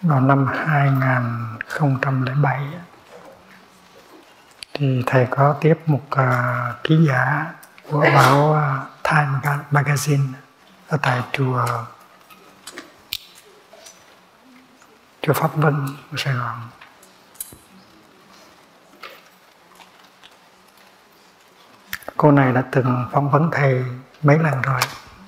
Vào năm 2007 thì thầy có tiếp một ký giả của báo Time Magazine ở tại chùa Pháp Vân của Sài Gòn. Cô này đã từng phỏng vấn thầy mấy lần rồi.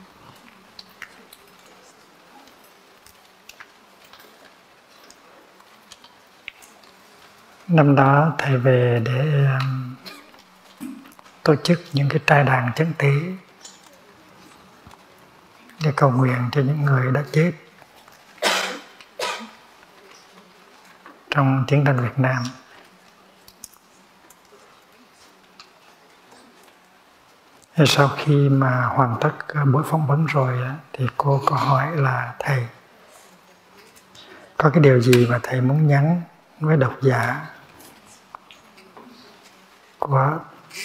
Năm đó thầy về để tổ chức những cái trai đàn chấn tế để cầu nguyện cho những người đã chết trong chiến tranh Việt Nam. Thì sau khi mà hoàn tất buổi phỏng vấn rồi thì cô có hỏi là thầy có cái điều gì mà thầy muốn nhắn với độc giả của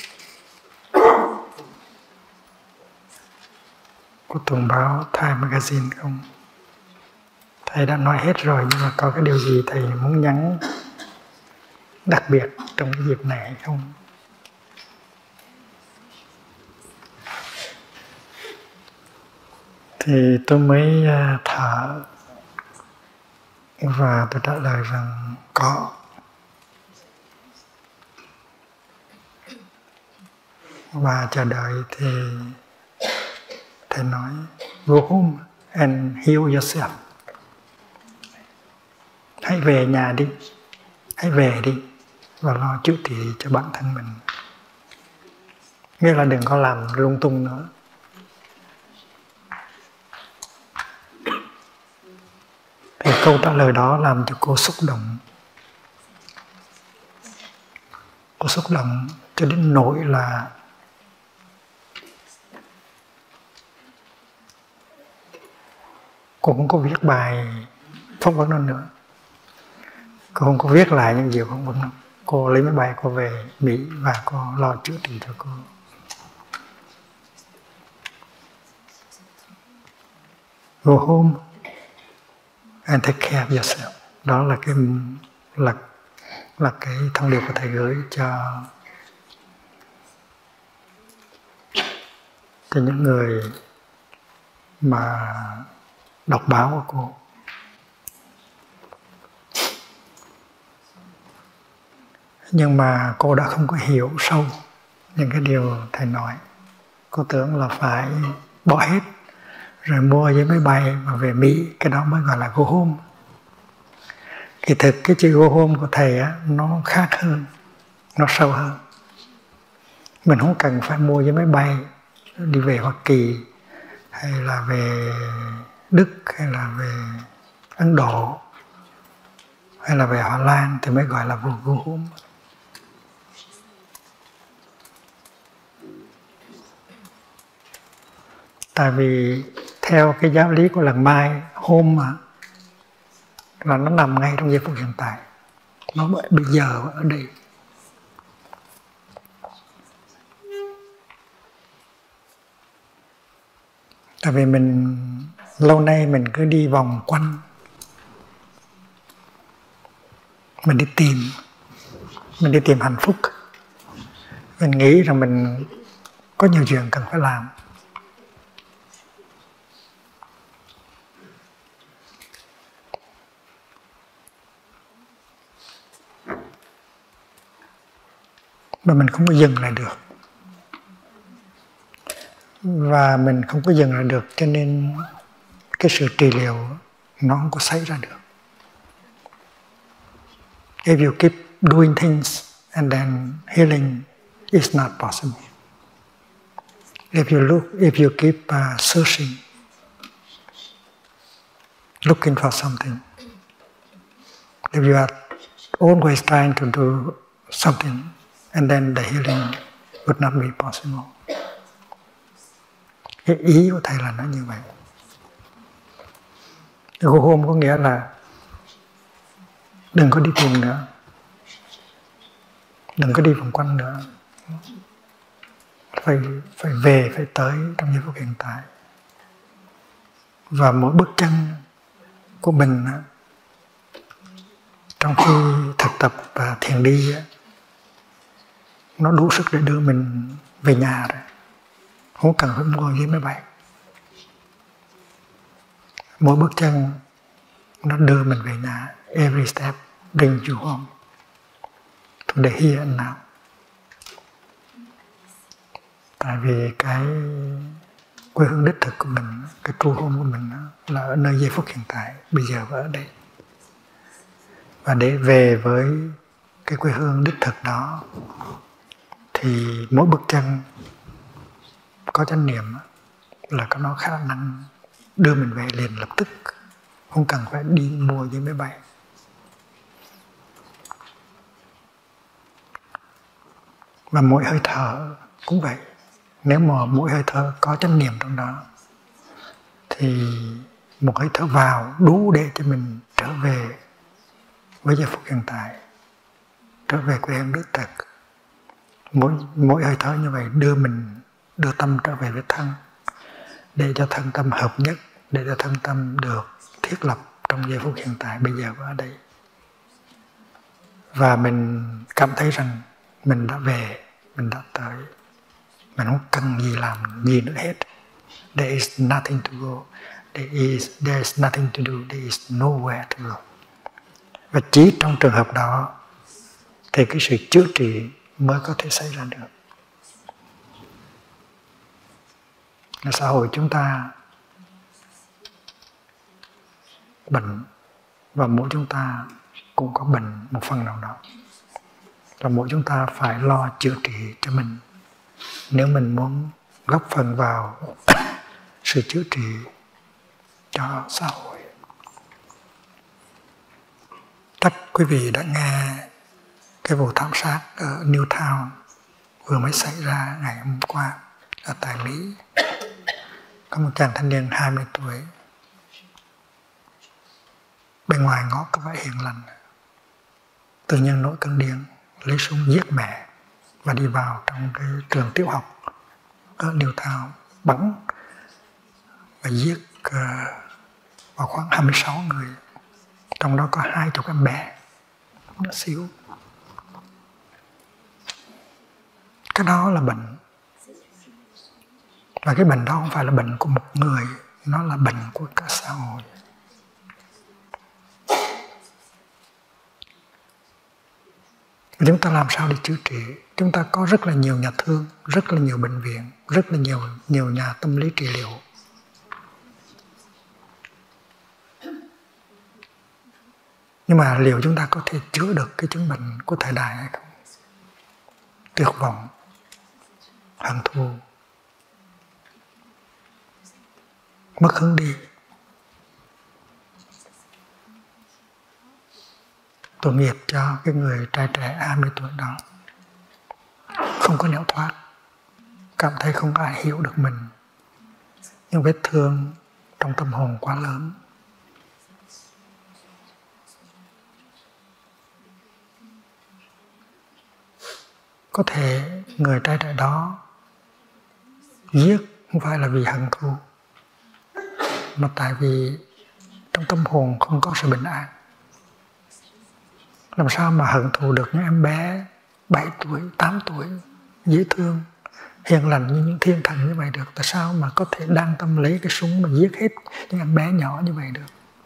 tuần báo Time Magazine không? Thầy đã nói hết rồi, nhưng mà có cái điều gì thầy muốn nhắn đặc biệt trong cái dịp này hay không? Thì tôi mới thở và tôi trả lời rằng có. Và chờ đợi thì thầy nói go home and heal yourself. Hãy về nhà đi, hãy về đi và lo chữa trị cho bản thân mình. Nghĩa là đừng có làm lung tung nữa. Thì câu trả lời đó làm cho cô xúc động. Cô xúc động cho đến nỗi là cô không có viết bài phỏng vấn đó nữa. Cô không có viết lại những gì phỏng vấn đó. Cô lấy máy bay cô về Mỹ và cô lo chữa trị cho cô. Go home and take care of yourself. Đó là cái thông điệp của thầy gửi cho những người mà đọc báo của cô. Nhưng mà cô đã không có hiểu sâu những cái điều thầy nói. Cô tưởng là phải bỏ hết rồi mua vé máy bay và về Mỹ, cái đó mới gọi là go home. Kỳ thực cái chữ go home của thầy nó khác hơn, nó sâu hơn. Mình không cần phải mua vé máy bay đi về Hoa Kỳ hay là về Đức hay là về Ấn Độ hay là về Hà Lan thì mới gọi là go home. Tại vì theo cái giáo lý của lần Mai, home mà là nó nằm ngay trong giây phút hiện tại. Nó bây giờ ở đây. Tại vì mình lâu nay mình cứ đi vòng quanh. Mình đi tìm hạnh phúc. Mình nghĩ rằng mình có nhiều chuyện cần phải làm. Mà mình không có dừng lại được. Và mình không có dừng lại được cho nên cái sự trị liệu nó không có xảy ra được. If you keep doing things and then healing is not possible. If you keep searching, looking for something, if you are always trying to do something, and then the healing would not be possible. Cái ý của thầy là nó như vậy. Go home có nghĩa là đừng có đi tìm nữa, đừng có đi vòng quanh nữa, phải về, phải tới trong giây phút hiện tại. Và mỗi bước chân của mình trong khi thực tập thiền đi nó đủ sức để đưa mình về nhà rồi, không cần phải mua vé máy bay. Mỗi bước chân nó đưa mình về nhà. Every step brings you home to the here and now. Tại vì cái quê hương đích thực của mình, cái true home của mình là ở nơi giây phút hiện tại, bây giờ và ở đây. Và để về với cái quê hương đích thực đó thì mỗi bước chân có chánh niệm là có nó khả năng đưa mình về liền lập tức, không cần phải đi mua với máy bay. Và mỗi hơi thở cũng vậy. Nếu mà mỗi hơi thở có chánh niệm trong đó thì một hơi thở vào đủ để cho mình trở về với giây phút hiện tại, trở về quê hương đích thực. Mỗi hơi thở như vậy đưa tâm trở về với thân, để cho thân tâm hợp nhất, để cho thân tâm được thiết lập trong giây phút hiện tại bây giờ và ở đây. Và mình cảm thấy rằng mình đã về, mình đã tới, mình không cần gì làm gì nữa hết. There is nothing to go, there is nothing to do, there is nowhere to go. Và chỉ trong trường hợp đó thì cái sự chữa trị mới có thể xảy ra được. Xã hội chúng ta bệnh, và mỗi chúng ta cũng có bệnh một phần nào đó. Và mỗi chúng ta phải lo chữa trị cho mình nếu mình muốn góp phần vào sự chữa trị cho xã hội. Chắc quý vị đã nghe cái vụ thảm sát ở Newtown vừa mới xảy ra ngày hôm qua ở tại Mỹ. Có một chàng thanh niên 20 tuổi, bên ngoài ngó có vẻ hiền lành, tự nhiên nổi cơn điên, lấy súng giết mẹ và đi vào trong cái trường tiểu học ở Newtown, bắn và giết vào khoảng 26 người, trong đó có 20 em bé nhỏ xíu. Cái đó là bệnh. Và cái bệnh đó không phải là bệnh của một người, nó là bệnh của cả xã hội. Chúng ta làm sao để chữa trị? Chúng ta có rất là nhiều nhà thương, rất là nhiều bệnh viện, rất là nhiều nhà tâm lý trị liệu. Nhưng mà liệu chúng ta có thể chữa được cái chứng bệnh của thời đại hay không? Tuyệt vọng, hận thù, mất hướng đi. Tội nghiệp cho cái người trai trẻ 20 tuổi đó, không có nẻo thoát, cảm thấy không ai hiểu được mình, nhưng vết thương trong tâm hồn quá lớn. Có thể người trai trẻ đó giết không phải là vì hận thù, mà tại vì trong tâm hồn không có sự bình an. Làm sao mà hận thù được những em bé 7 tuổi, 8 tuổi, dễ thương, hiền lành như những thiên thần như vậy được? Tại sao mà có thể đang tâm lấy cái súng mà giết hết những em bé nhỏ như vậy được?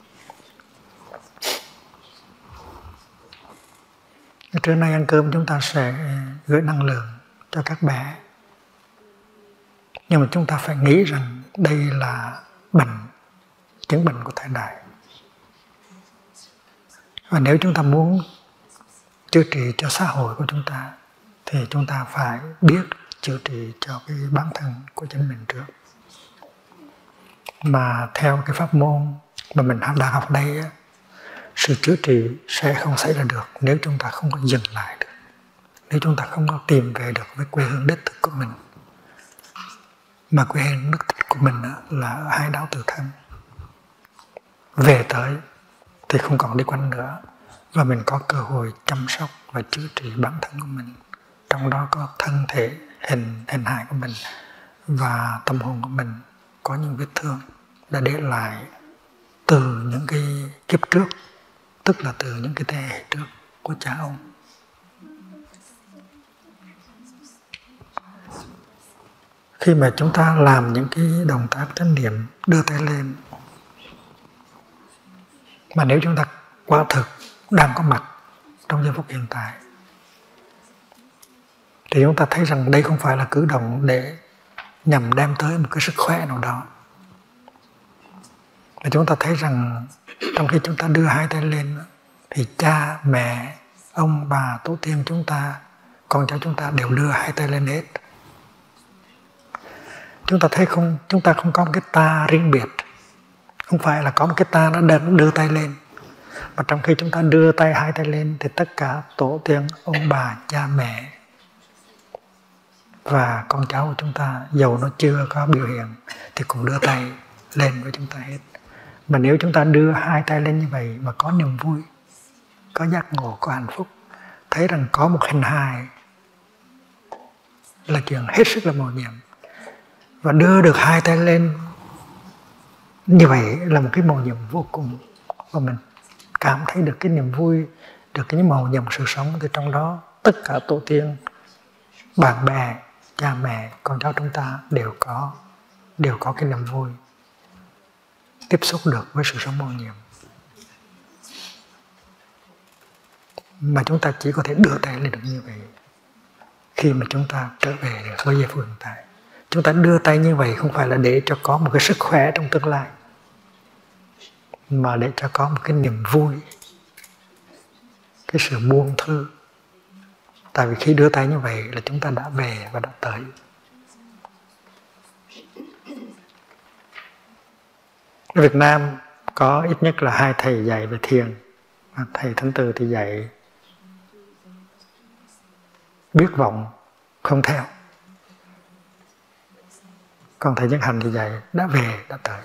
Trưa nay ăn cơm chúng ta sẽ gửi năng lượng cho các bé. Nhưng mà chúng ta phải nghĩ rằng đây là bệnh, chứng bệnh của thời đại. Và nếu chúng ta muốn chữa trị cho xã hội của chúng ta thì chúng ta phải biết chữa trị cho cái bản thân của chính mình trước. Mà theo cái pháp môn mà mình đang học đây, sự chữa trị sẽ không xảy ra được nếu chúng ta không có dừng lại được, nếu chúng ta không có tìm về được với quê hương đích thực của mình. Mà quê hương đích thực của mình là ở hai đảo Từ Thân. Về tới thì không còn đi quanh nữa, và mình có cơ hội chăm sóc và chữa trị bản thân của mình, trong đó có thân thể, hình hài của mình và tâm hồn của mình có những vết thương đã để lại từ những cái kiếp trước tức là từ những cái thế hệ trước của cha ông. Khi mà chúng ta làm những cái động tác chánh niệm đưa tay lên, mà nếu chúng ta quả thực đang có mặt trong giây phút hiện tại, thì chúng ta thấy rằng đây không phải là cử động để nhằm đem tới một cái sức khỏe nào đó. Và chúng ta thấy rằng trong khi chúng ta đưa hai tay lên, thì cha, mẹ, ông, bà, tổ tiên chúng ta, con cháu chúng ta đều đưa hai tay lên hết. Chúng ta thấy không, chúng ta không có một cái ta riêng biệt. Không phải là có một cái ta nó đưa tay lên. Mà trong khi chúng ta đưa hai tay lên thì tất cả tổ tiên, ông bà, cha mẹ và con cháu của chúng ta, dầu nó chưa có biểu hiện thì cũng đưa tay lên với chúng ta hết. Mà nếu chúng ta đưa hai tay lên như vậy mà có niềm vui, có giác ngộ, có hạnh phúc, thấy rằng có một hình hài là chuyện hết sức là mầu nhiệm. Và đưa được hai tay lên như vậy là một cái mầu nhiệm vô cùng. Và mình cảm thấy được cái niềm vui, được cái mầu nhiệm sự sống. Từ trong đó tất cả tổ tiên, bạn bè, cha mẹ, con cháu chúng ta đều có cái niềm vui tiếp xúc được với sự sống mầu nhiệm. Mà chúng ta chỉ có thể đưa tay lên được như vậy khi mà chúng ta trở về được với giây phút hiện tại. Chúng ta đưa tay như vậy không phải là để cho có một cái sức khỏe trong tương lai, mà để cho có một cái niềm vui, cái sự buông thư. Tại vì khi đưa tay như vậy là chúng ta đã về và đã tới. Ở Việt Nam có ít nhất là hai thầy dạy về thiền. Thầy Thánh Từ thì dạy biết vọng không theo, còn thầy Nhất Hạnh thì dạy đã về đã tới.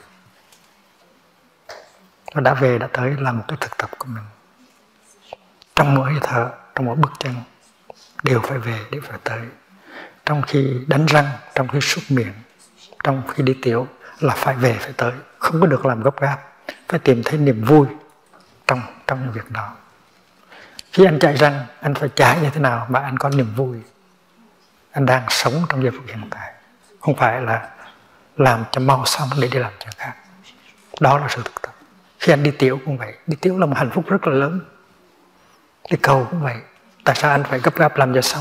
Và đã về đã tới là một cái thực tập của mình. Trong mỗi hơi thở, trong mỗi bước chân đều phải về để phải tới. Trong khi đánh răng, trong khi súc miệng, trong khi đi tiểu là phải về phải tới. Không có được làm gấp gáp. Phải tìm thấy niềm vui trong việc đó. Khi anh chạy răng, anh phải chạy như thế nào mà anh có niềm vui. Anh đang sống trong giây phút hiện tại. Không phải là làm cho mau xong để đi làm chuyện khác. Đó là sự thực tập. Khi anh đi tiểu cũng vậy. Đi tiểu là một hạnh phúc rất là lớn. Đi cầu cũng vậy. Tại sao anh phải gấp gáp làm cho xong?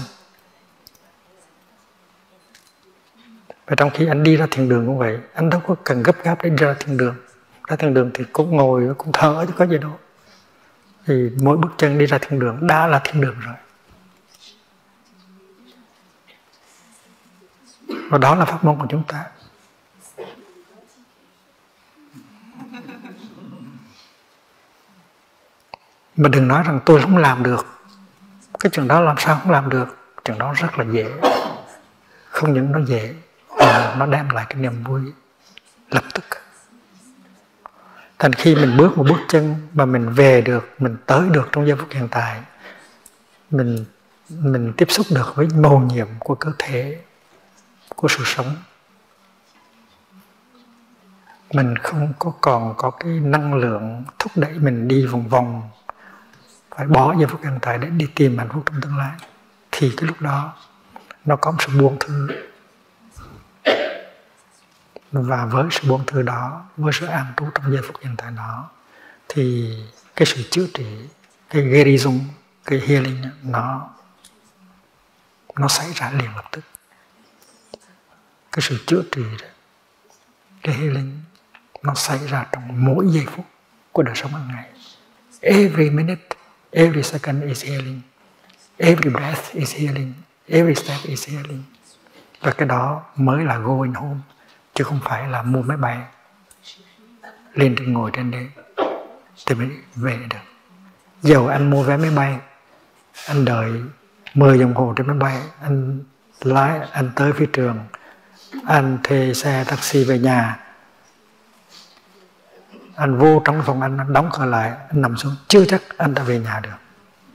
Và trong khi anh đi ra thiền đường cũng vậy. Anh đâu có cần gấp gáp để đi ra thiền đường. Ra thiền đường thì cũng ngồi, cũng thở chứ có gì đâu. Thì mỗi bước chân đi ra thiền đường đã là thiền đường rồi. Và đó là pháp môn của chúng ta. Mà đừng nói rằng tôi không làm được. Cái chuyện đó làm sao không làm được? Chuyện đó rất là dễ. Không những nó dễ, mà nó đem lại cái niềm vui lập tức. Thành khi mình bước một bước chân mà mình về được, mình tới được trong giây phút hiện tại, mình tiếp xúc được với mầu nhiệm của cơ thể, của sự sống. Mình không còn có cái năng lượng thúc đẩy mình đi vòng vòng, phải bỏ giây phút hiện tại để đi tìm hạnh phúc trong tương lai. Thì cái lúc đó nó có một sự buông thư. Và với sự buông thư đó, với sự an trú trong giây phút hiện tại đó, thì cái sự chữa trị, cái gerizung, cái healing nó xảy ra liền lập tức. Cái sự chữa trị đó, cái healing nó xảy ra trong mỗi giây phút của đời sống hàng ngày. Every minute, every second is healing. Every breath is healing. Every step is healing. Và cái đó mới là going home, chứ không phải là mua máy bay lên trên ngồi trên đấy thì mới về được. Dầu anh mua vé máy bay, anh đợi 10 đồng hồ trên máy bay, anh lái, anh tới phi trường, anh thuê xe taxi về nhà, anh vô trong phòng anh đóng cửa lại, anh nằm xuống, chưa chắc anh đã về nhà được.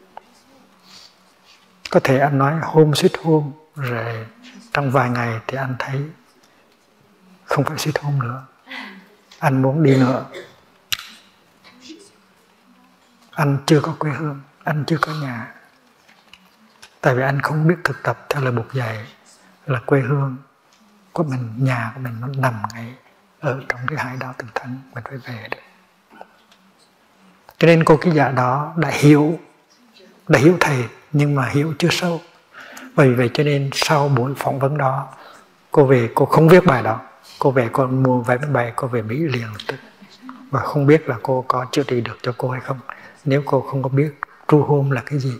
Có thể anh nói home sweet home, rồi trong vài ngày thì anh thấy không phải sweet home nữa, anh muốn đi nữa. anh chưa có quê hương, anh chưa có nhà. Tại vì anh không biết thực tập theo lời Bụt dạy là quê hương của mình, nhà của mình nó nằm ngay ở trong cái hải đảo Tịnh Thánh, mình phải về được. Cho nên cô ký giả đó đã hiểu thầy, nhưng mà hiểu chưa sâu. Bởi vậy cho nên sau buổi phỏng vấn đó, cô về cô không viết bài đó. Cô về cô mua vé máy bay, cô về Mỹ liền lập tức. Và không biết là cô có chữa trị được cho cô hay không, nếu cô không có biết tru hôn là cái gì.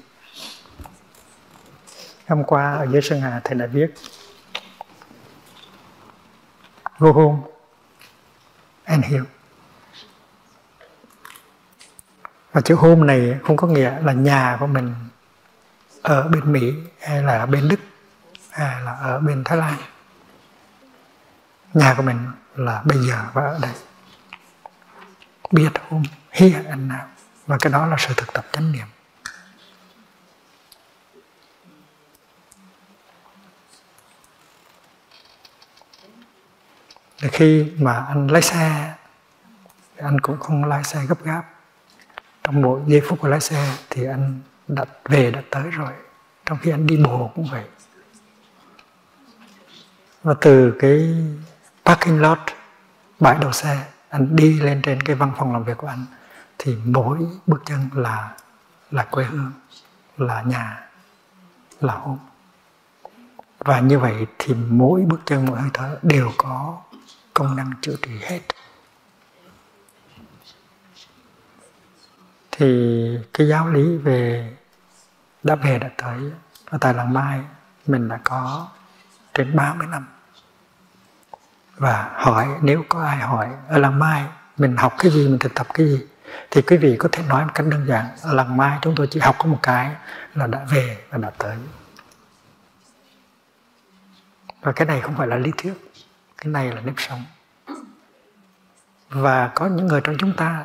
Hôm qua ở dưới Sơn Hà thầy đã viết go home and heal. Và chữ home này không có nghĩa là nhà của mình ở bên Mỹ hay là ở bên Đức hay là ở bên Thái Lan. Nhà của mình là bây giờ và ở đây. Be at home, here and now. Và cái đó là sự thực tập chánh niệm. Để khi mà anh lái xe, anh cũng không lái xe gấp gáp. Trong mỗi giây phút của lái xe thì anh đã tới rồi. Trong khi anh đi bộ cũng vậy. Và từ cái parking lot, bãi đậu xe, anh đi lên trên cái văn phòng làm việc của anh, thì mỗi bước chân là quê hương, là nhà, là home. Và như vậy thì mỗi bước chân, mỗi hơi thở đều có công năng chữa trị hết. Thì cái giáo lý về đã về đã tới ở tại làng Mai mình đã có trên 30 năm. Và hỏi, nếu có ai hỏi ở làng Mai mình học cái gì, mình thực tập cái gì, thì quý vị có thể nói một cách đơn giản, ở làng Mai chúng tôi chỉ học có một cái là đã về và đã tới. Và cái này không phải là lý thuyết, cái này là nếp sống. Và có những người trong chúng ta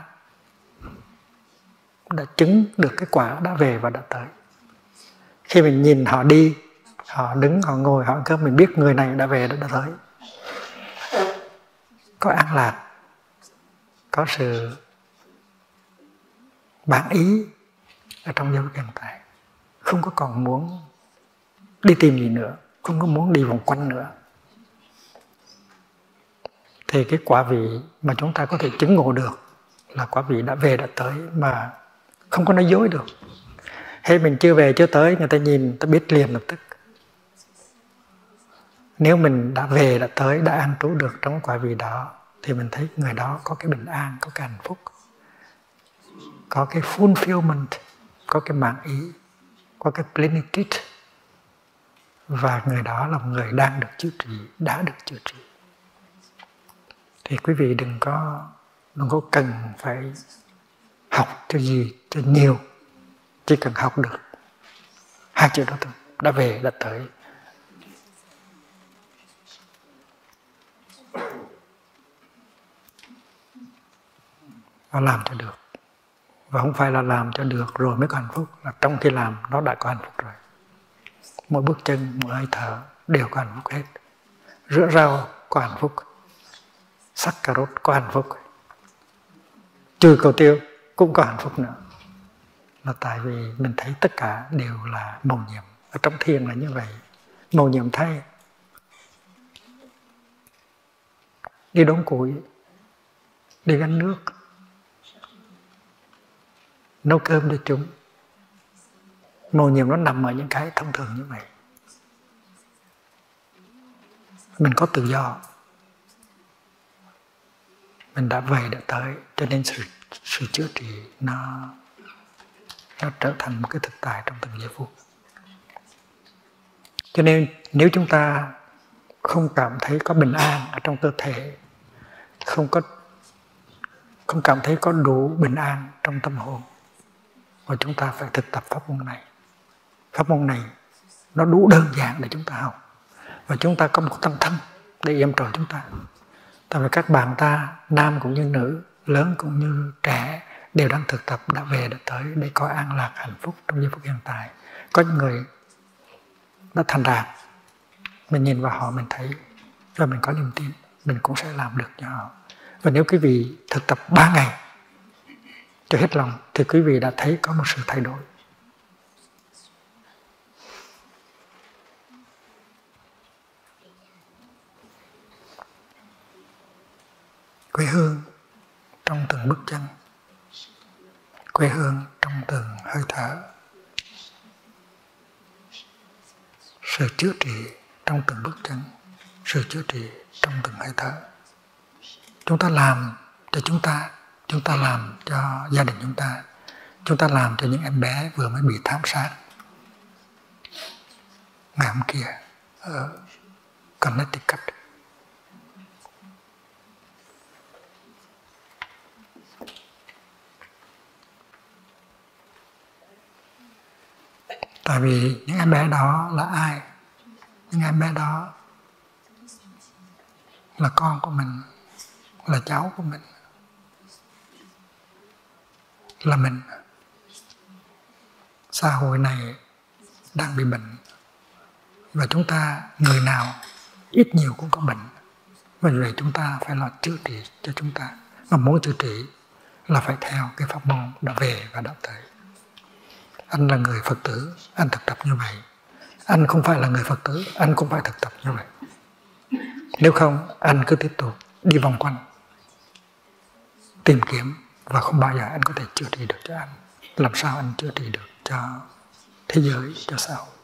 đã chứng được cái quả đã về và đã tới. Khi mình nhìn họ đi, họ đứng, họ ngồi, họ ăn cơm, mình biết người này đã về, đã tới. Có an lạc, có sự bản ý ở trong giây phút hiện tại. Không có còn muốn đi tìm gì nữa, không có muốn đi vòng quanh nữa. Thì cái quả vị mà chúng ta có thể chứng ngộ được là quả vị đã về đã tới, mà không có nói dối được. Hay mình chưa về chưa tới, người ta nhìn, người ta biết liền lập tức. Nếu mình đã về đã tới, đã an trú được trong quả vị đó, thì mình thấy người đó có cái bình an, có cái hạnh phúc, có cái fulfillment, có cái mãn ý, có cái plenitude. Và người đó là một người đang được chữa trị, đã được chữa trị. Thì quý vị đừng có cần phải học cho gì, cho nhiều. Chỉ cần học được hai chữ đó thôi, đã về, đã tới. Và làm cho được. Và không phải là làm cho được rồi mới có hạnh phúc, là trong khi làm nó đã có hạnh phúc rồi. Mỗi bước chân, mỗi hơi thở đều có hạnh phúc hết. Rửa rau có hạnh phúc, sắc cà rốt có hạnh phúc, chùi cầu tiêu cũng có hạnh phúc nữa. Là tại vì mình thấy tất cả đều là mầu nhiệm. Ở trong thiền là như vậy, mầu nhiệm thay. Đi đốn củi, đi gánh nước, nấu cơm cho chúng. Mầu nhiệm nó nằm ở những cái thông thường như vậy. Mình có tự do, mình đã về đã tới, cho nên sự chữa trị nó trở thành một cái thực tại trong từng giây phút. Cho nên nếu chúng ta không cảm thấy có bình an ở trong cơ thể, không cảm thấy có đủ bình an trong tâm hồn, và chúng ta phải thực tập pháp môn này. Pháp môn này nó đủ đơn giản để chúng ta học, và chúng ta có một tâm thân để yểm trợ chúng ta. Tại vì các bạn ta, nam cũng như nữ, lớn cũng như trẻ, đều đang thực tập, đã về đã tới để có an lạc hạnh phúc trong giây phút hiện tại. Có những người đã thành đạt, mình nhìn vào họ mình thấy và mình có niềm tin mình cũng sẽ làm được cho họ. Và nếu quý vị thực tập 3 ngày cho hết lòng thì quý vị đã thấy có một sự thay đổi. Quê hương trong từng bước chân, quê hương trong từng hơi thở, sự chữa trị trong từng bước chân, sự chữa trị trong từng hơi thở. Chúng ta làm cho chúng ta làm cho gia đình chúng ta làm cho những em bé vừa mới bị thảm sát ngày hôm kia ở Connecticut. Tại vì những em bé đó là ai? Những em bé đó là con của mình, là cháu của mình, là mình. Xã hội này đang bị bệnh, và chúng ta, người nào ít nhiều cũng có bệnh. Vì vậy chúng ta phải là chữa trị cho chúng ta. Mà muốn chữa trị là phải theo cái pháp môn đã về và đã tới. Anh là người Phật tử, anh thực tập như vậy. Anh không phải là người Phật tử, anh cũng phải thực tập như vậy. Nếu không, anh cứ tiếp tục đi vòng quanh, tìm kiếm, và không bao giờ anh có thể chữa trị được cho anh. Làm sao anh chữa trị được cho thế giới, cho xã hội?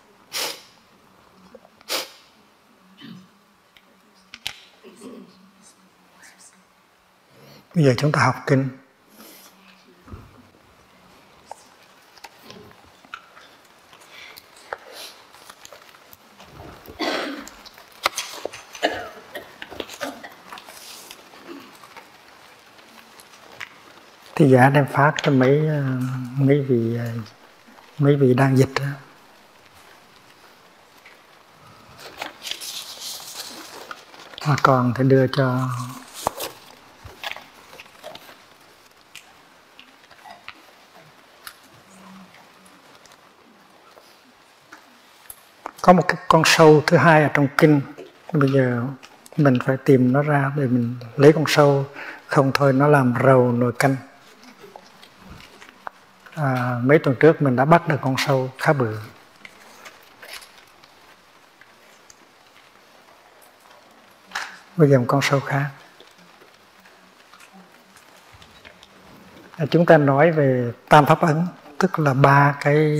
Bây giờ chúng ta học kinh. Thì giả đem phát cho mấy vị đang dịch đó. Và còn thì đưa cho có một cái con sâu thứ hai ở trong kinh. Bây giờ mình phải tìm nó ra để mình lấy con sâu, không thôi nó làm rầu nồi canh. Mấy tuần trước mình đã bắt được con sâu khá bự. Bây giờ một con sâu khác. Chúng ta nói về tam pháp ấn, tức là ba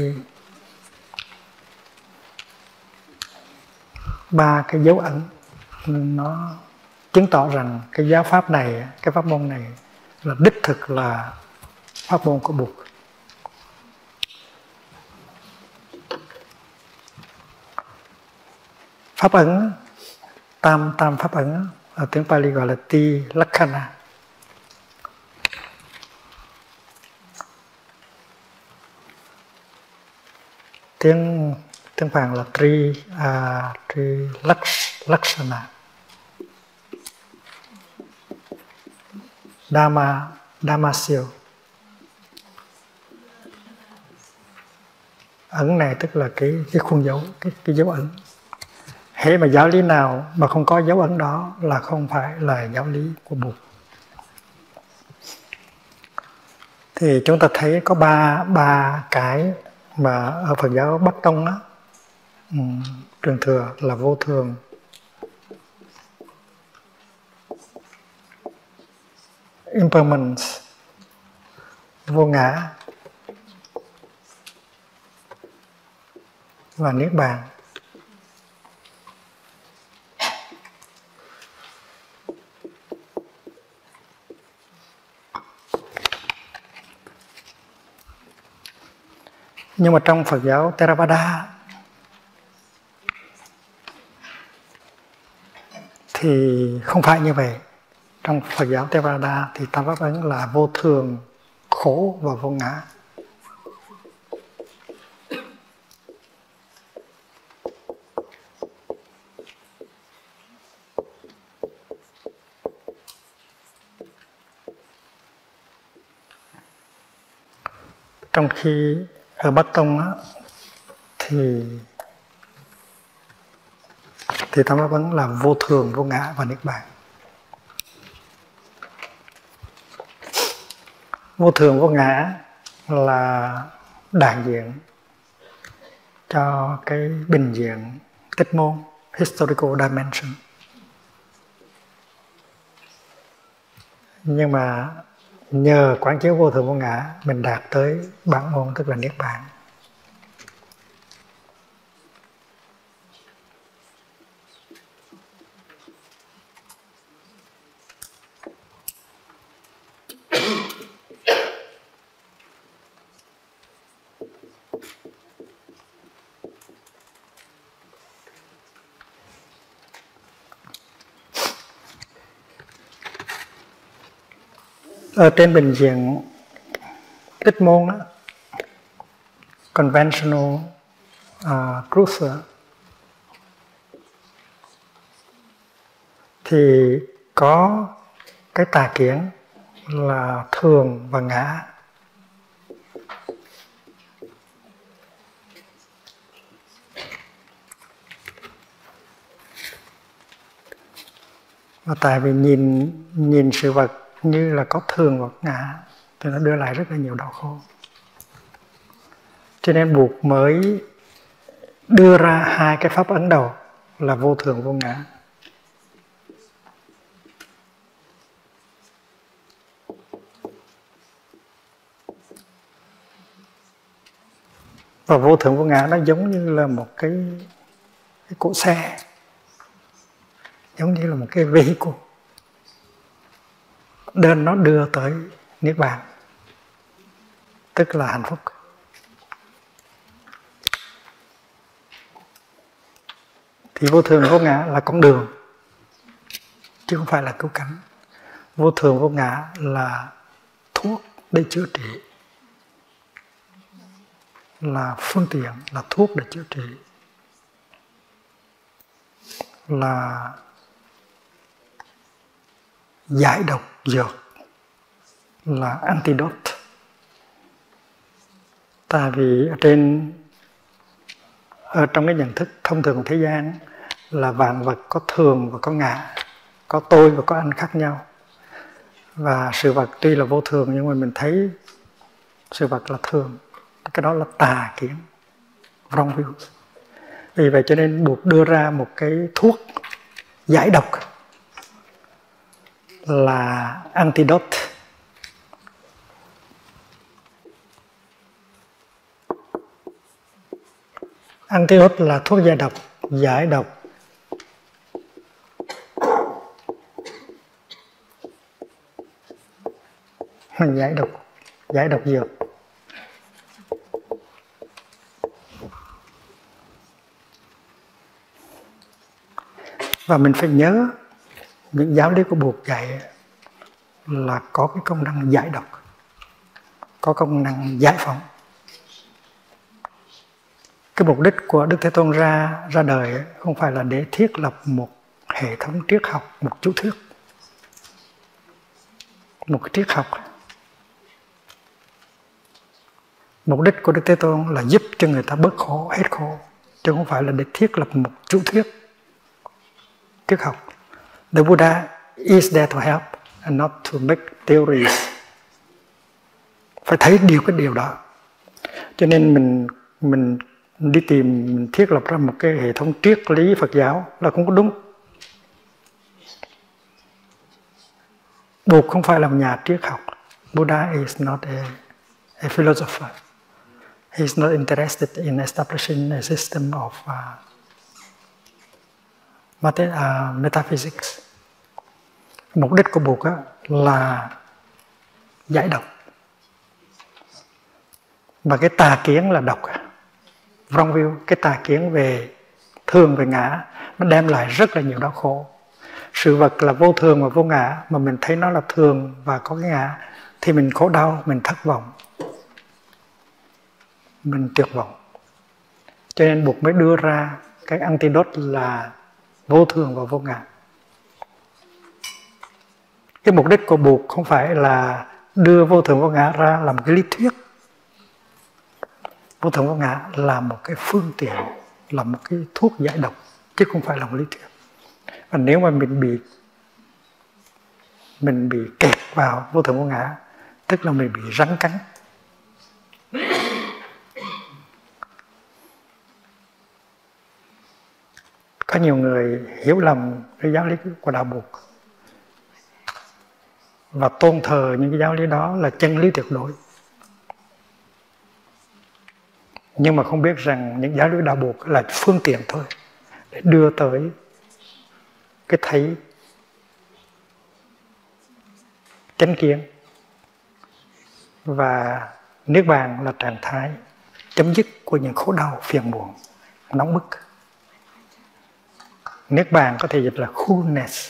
cái dấu ấn. Nó chứng tỏ rằng cái giáo pháp này, cái pháp môn này là đích thực là pháp môn của Bụt. Pháp ấn, tam pháp ấn ở tiếng Pali gọi là Ti Lakhana. Tiếng Phạn là Tri Lakshana. Damasio. Ấn này tức là cái khuôn dấu, cái dấu ấn. Hễ mà giáo lý nào mà không có dấu ấn đó là không phải là giáo lý của Bụt. Thì chúng ta thấy có ba cái mà ở Phật giáo Bắc Tông đó, truyền thừa là vô thường, impermanence, vô ngã, và niết bàn. Nhưng mà trong Phật giáo Theravada thì không phải như vậy. Trong Phật giáo Theravada thì tam pháp ấn là vô thường, khổ và vô ngã. Trong khi ở Bắc Tông á, thì tam pháp ấn là vô thường, vô ngã và niết bàn. Vô thường vô ngã là đại diện cho cái bình diện tích môn, historical dimension. Nhưng mà nhờ quán chiếu vô thường vô ngã, mình đạt tới bản môn, tức là niết bàn. Ở trên bình diện tích môn đó, conventional truth thì có cái tà kiến là thường và ngã. Và tại vì nhìn sự vật như là có thường và ngã thì nó đưa lại rất là nhiều đau khổ. Cho nên Buộc mới đưa ra hai cái pháp ấn đầu là vô thường vô ngã. Và vô thường vô ngã nó giống như là một cái cỗ xe, giống như là một cái vehicle, đơn nó đưa tới niết bàn, tức là hạnh phúc. Thì vô thường vô ngã là con đường, chứ không phải là cứu cánh. Vô thường vô ngã là thuốc để chữa trị, là phương tiện, là thuốc để chữa trị, là giải độc dược, là antidote. Tại vì ở trong cái nhận thức thông thường của thế gian là vạn vật có thường và có ngã, có tôi và có anh khác nhau. Và sự vật tuy là vô thường nhưng mà mình thấy sự vật là thường. Cái đó là tà kiến, wrong view. Vì vậy cho nên Buộc đưa ra một cái thuốc giải độc là antidote. Antidote là thuốc giải độc, giải độc. Giải độc dược. Và mình phải nhớ những giáo lý của Buộc dạy là có cái công năng giải độc, có công năng giải phóng. Cái mục đích của Đức Thế Tôn ra đời không phải là để thiết lập một hệ thống triết học, một chú thuyết, một cái triết học. Mục đích của Đức Thế Tôn là giúp cho người ta bớt khổ, hết khổ, chứ không phải là để thiết lập một chú thuyết triết học. The Buddha is there to help and not to make theories. Phải thấy cái điều đó. Cho nên mình đi tìm, mình thiết lập ra một cái hệ thống triết lý Phật giáo là không có đúng. Buộc không phải là một nhà triết học. Buddha is not a philosopher. He is not interested in establishing a system of metaphysics. Mục đích của Buddha là giải độc. Và cái tà kiến là độc. Wrong view, cái tà kiến về thường về ngã nó đem lại rất là nhiều đau khổ. Sự vật là vô thường và vô ngã mà mình thấy nó là thường và có cái ngã thì mình khổ đau, mình thất vọng, mình tuyệt vọng. Cho nên Buddha mới đưa ra cái antidote là vô thường và vô ngã. Cái mục đích của Buddha không phải là đưa vô thường vô ngã ra làm cái lý thuyết. Vô thường vô ngã là một cái phương tiện, là một cái thuốc giải độc, chứ không phải là một lý thuyết. Và nếu mà mình bị kẹt vào vô thường vô ngã tức là mình bị rắn cắn. Có nhiều người hiểu lầm cái giáo lý của đạo Bụt và tôn thờ những cái giáo lý đó là chân lý tuyệt đối. Nhưng mà không biết rằng những giáo lý đạo Bụt là phương tiện thôi để đưa tới cái thấy chánh kiến. Và niết bàn là trạng thái chấm dứt của những khổ đau phiền muộn, nóng bức. Niết bàn có thể dịch là coolness.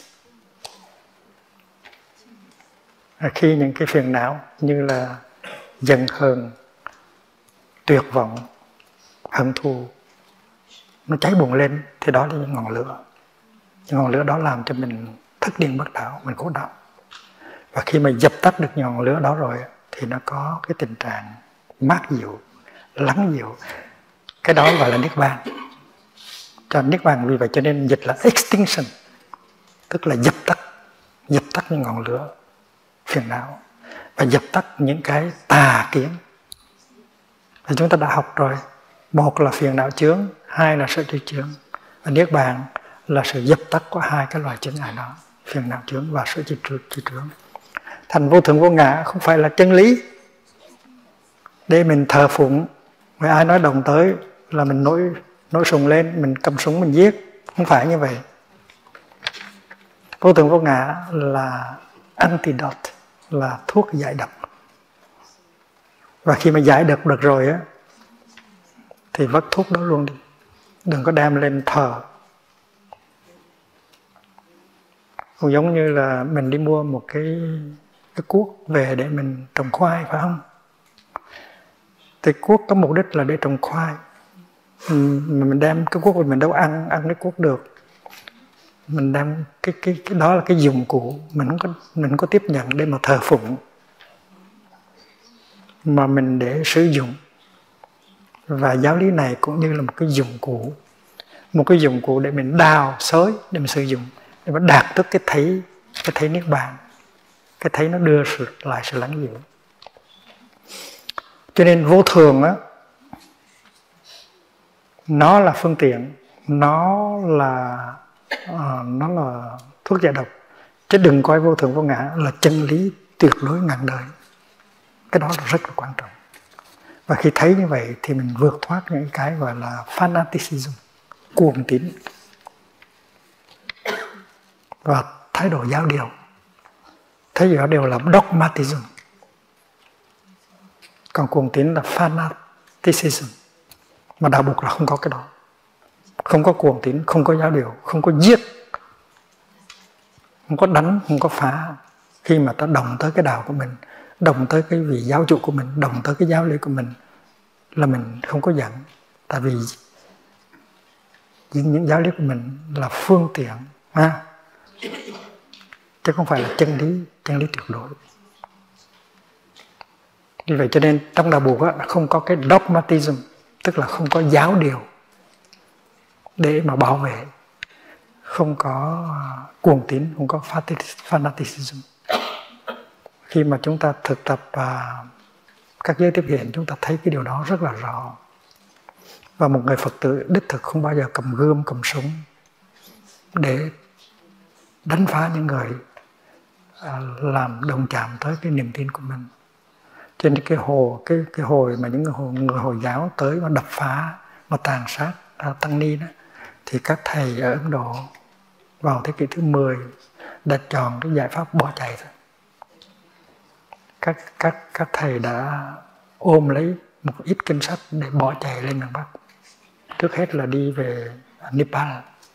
Khi những cái phiền não như là giận hờn, tuyệt vọng, hận thù nó cháy bùng lên, thì đó là những ngọn lửa. Những ngọn lửa đó làm cho mình thất điên bất đạo, mình khổ đau. Và khi mà dập tắt được ngọn lửa đó rồi thì nó có cái tình trạng mát dịu, lắng dịu. Cái đó gọi là niết bàn. Cho niết bàn vì vậy cho nên dịch là extinction, tức là dập tắt những ngọn lửa phiền não và dập tắt những cái tà kiến. Thì chúng ta đã học rồi, một là phiền não chướng, hai là sở tri chướng. Và niết bàn là sự dập tắt của hai cái loại chướng ngại đó, phiền não chướng và sở tri chướng. Thành vô thượng vô ngã không phải là chân lý để mình thờ phụng, người ai nói đồng tới là mình nổi sùng lên, mình cầm súng mình giết. Không phải như vậy. Vô thượng vô ngã là antidote, là thuốc giải độc. Và khi mà giải độc được rồi á, thì vứt thuốc đó luôn đi, đừng có đem lên thờ. Cũng giống như là mình đi mua một cái cuốc về để mình trồng khoai, phải không? Thì cuốc có mục đích là để trồng khoai. Mình đem cái cuốc mình đâu ăn cái cuốc được. Mình đem cái đó là cái dụng cụ, mình không có tiếp nhận để mà thờ phụng, mà mình để sử dụng. Và giáo lý này cũng như là một cái dụng cụ để mình đào xới, để mình sử dụng, để mà đạt tới cái thấy niết bàn, cái thấy nó đưa lại sự lắng dịu. Cho nên vô thường á, nó là phương tiện, nó là thuốc giải độc, chứ đừng coi vô thường vô ngã là chân lý tuyệt đối ngàn đời. Cái đó là rất là quan trọng. Và khi thấy như vậy thì mình vượt thoát những cái gọi là fanaticism, cuồng tín, và thái độ giáo điều. Thái độ giáo điều là dogmatism, còn cuồng tín là fanaticism. Mà đạo Bụt là không có cái đó. Không có cuồng tín, không có giáo điều, không có giết, không có đánh, không có phá. Khi mà ta đồng tới cái đạo của mình, đồng tới cái vị giáo chủ của mình, đồng tới cái giáo lý của mình, là mình không có giận. Tại vì những giáo lý của mình là phương tiện, chứ không phải là chân lý tuyệt đối. Vì vậy cho nên trong đạo Bụt không có cái dogmatism, tức là không có giáo điều để mà bảo vệ, không có cuồng tín, không có fanaticism. Khi mà chúng ta thực tập các giới tiếp hiện, chúng ta thấy cái điều đó rất là rõ. Và một người Phật tử đích thực không bao giờ cầm gươm, cầm súng để đánh phá những người làm đồng chạm tới cái niềm tin của mình. Trên cái hồi mà những người Hồi giáo tới mà đập phá, mà tàn sát tăng ni đó, thì các thầy ở Ấn Độ vào thế kỷ thứ 10 đã chọn cái giải pháp bỏ chạy thôi. Các thầy đã ôm lấy một ít kinh sách để bỏ chạy lên miền Bắc. Trước hết là đi về Nepal.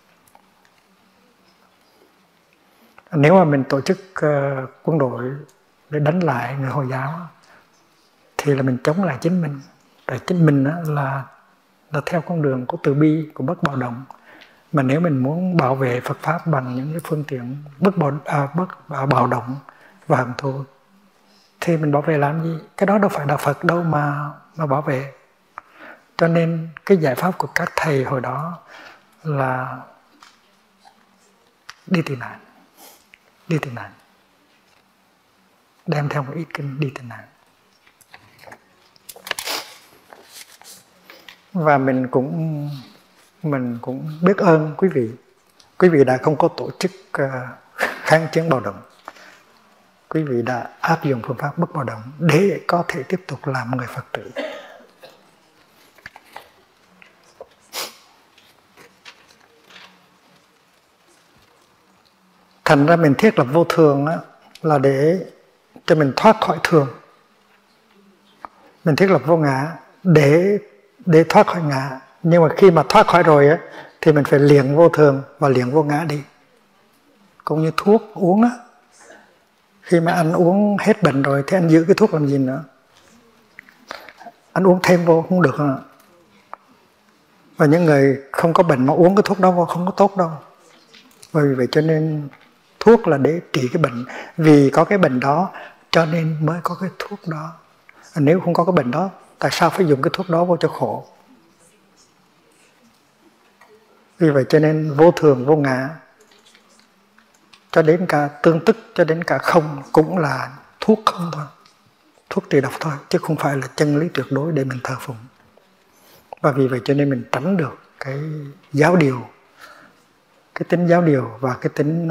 Nếu mà mình tổ chức quân đội để đánh lại người Hồi giáo thì là mình chống lại chính mình. Tại chính mình là theo con đường của từ bi, của bất bạo động. Mà nếu mình muốn bảo vệ Phật Pháp bằng những cái phương tiện bất bạo động và hận thù thì mình bảo vệ làm gì? Cái đó đâu phải đạo Phật đâu mà bảo vệ. Cho nên cái giải pháp của các thầy hồi đó là đi tị nạn. đem theo một ít kinh đi tị nạn. Và mình cũng biết ơn quý vị. Quý vị đã không có tổ chức kháng chiến bạo động. Quý vị đã áp dụng phương pháp bất bạo động để có thể tiếp tục làm người Phật tử. Thành ra mình thiết lập vô thường á, là để cho mình thoát khỏi thường. Mình thiết lập vô ngã để thoát khỏi ngã. Nhưng mà khi mà thoát khỏi rồi á, thì mình phải luyện vô thường và luyện vô ngã đi. Cũng như thuốc uống á. Khi mà anh uống hết bệnh rồi thì anh giữ cái thuốc làm gì nữa? Anh uống thêm vô không được nữa. Và những người không có bệnh mà uống cái thuốc đó vô không có tốt đâu. Bởi vậy cho nên thuốc là để trị cái bệnh. Vì có cái bệnh đó cho nên mới có cái thuốc đó. Nếu không có cái bệnh đó, tại sao phải dùng cái thuốc đó vô cho khổ? Vì vậy cho nên vô thường, vô ngã, cho đến cả tương tức, cho đến cả không cũng là thuốc không thôi. Thuốc trị độc thôi, chứ không phải là chân lý tuyệt đối để mình thờ phụng. Và vì vậy cho nên mình tránh được cái giáo điều, cái tính giáo điều và cái tính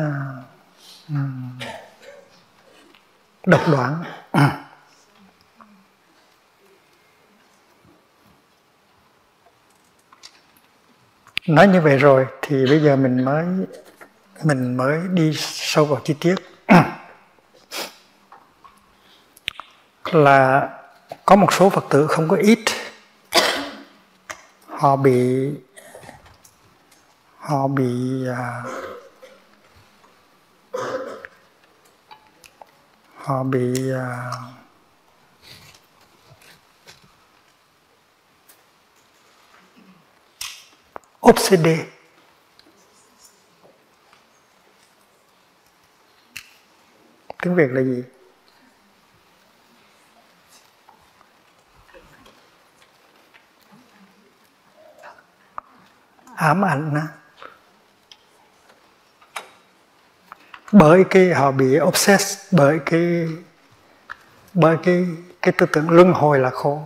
độc đoán. Nói như vậy rồi thì bây giờ mình mới đi sâu vào chi tiết. Là có một số Phật tử không có ít, họ bị obsede. Tiếng Việt là gì? Ám ảnh á. Bởi cái họ bị obsessed bởi cái tư tưởng luân hồi là khổ.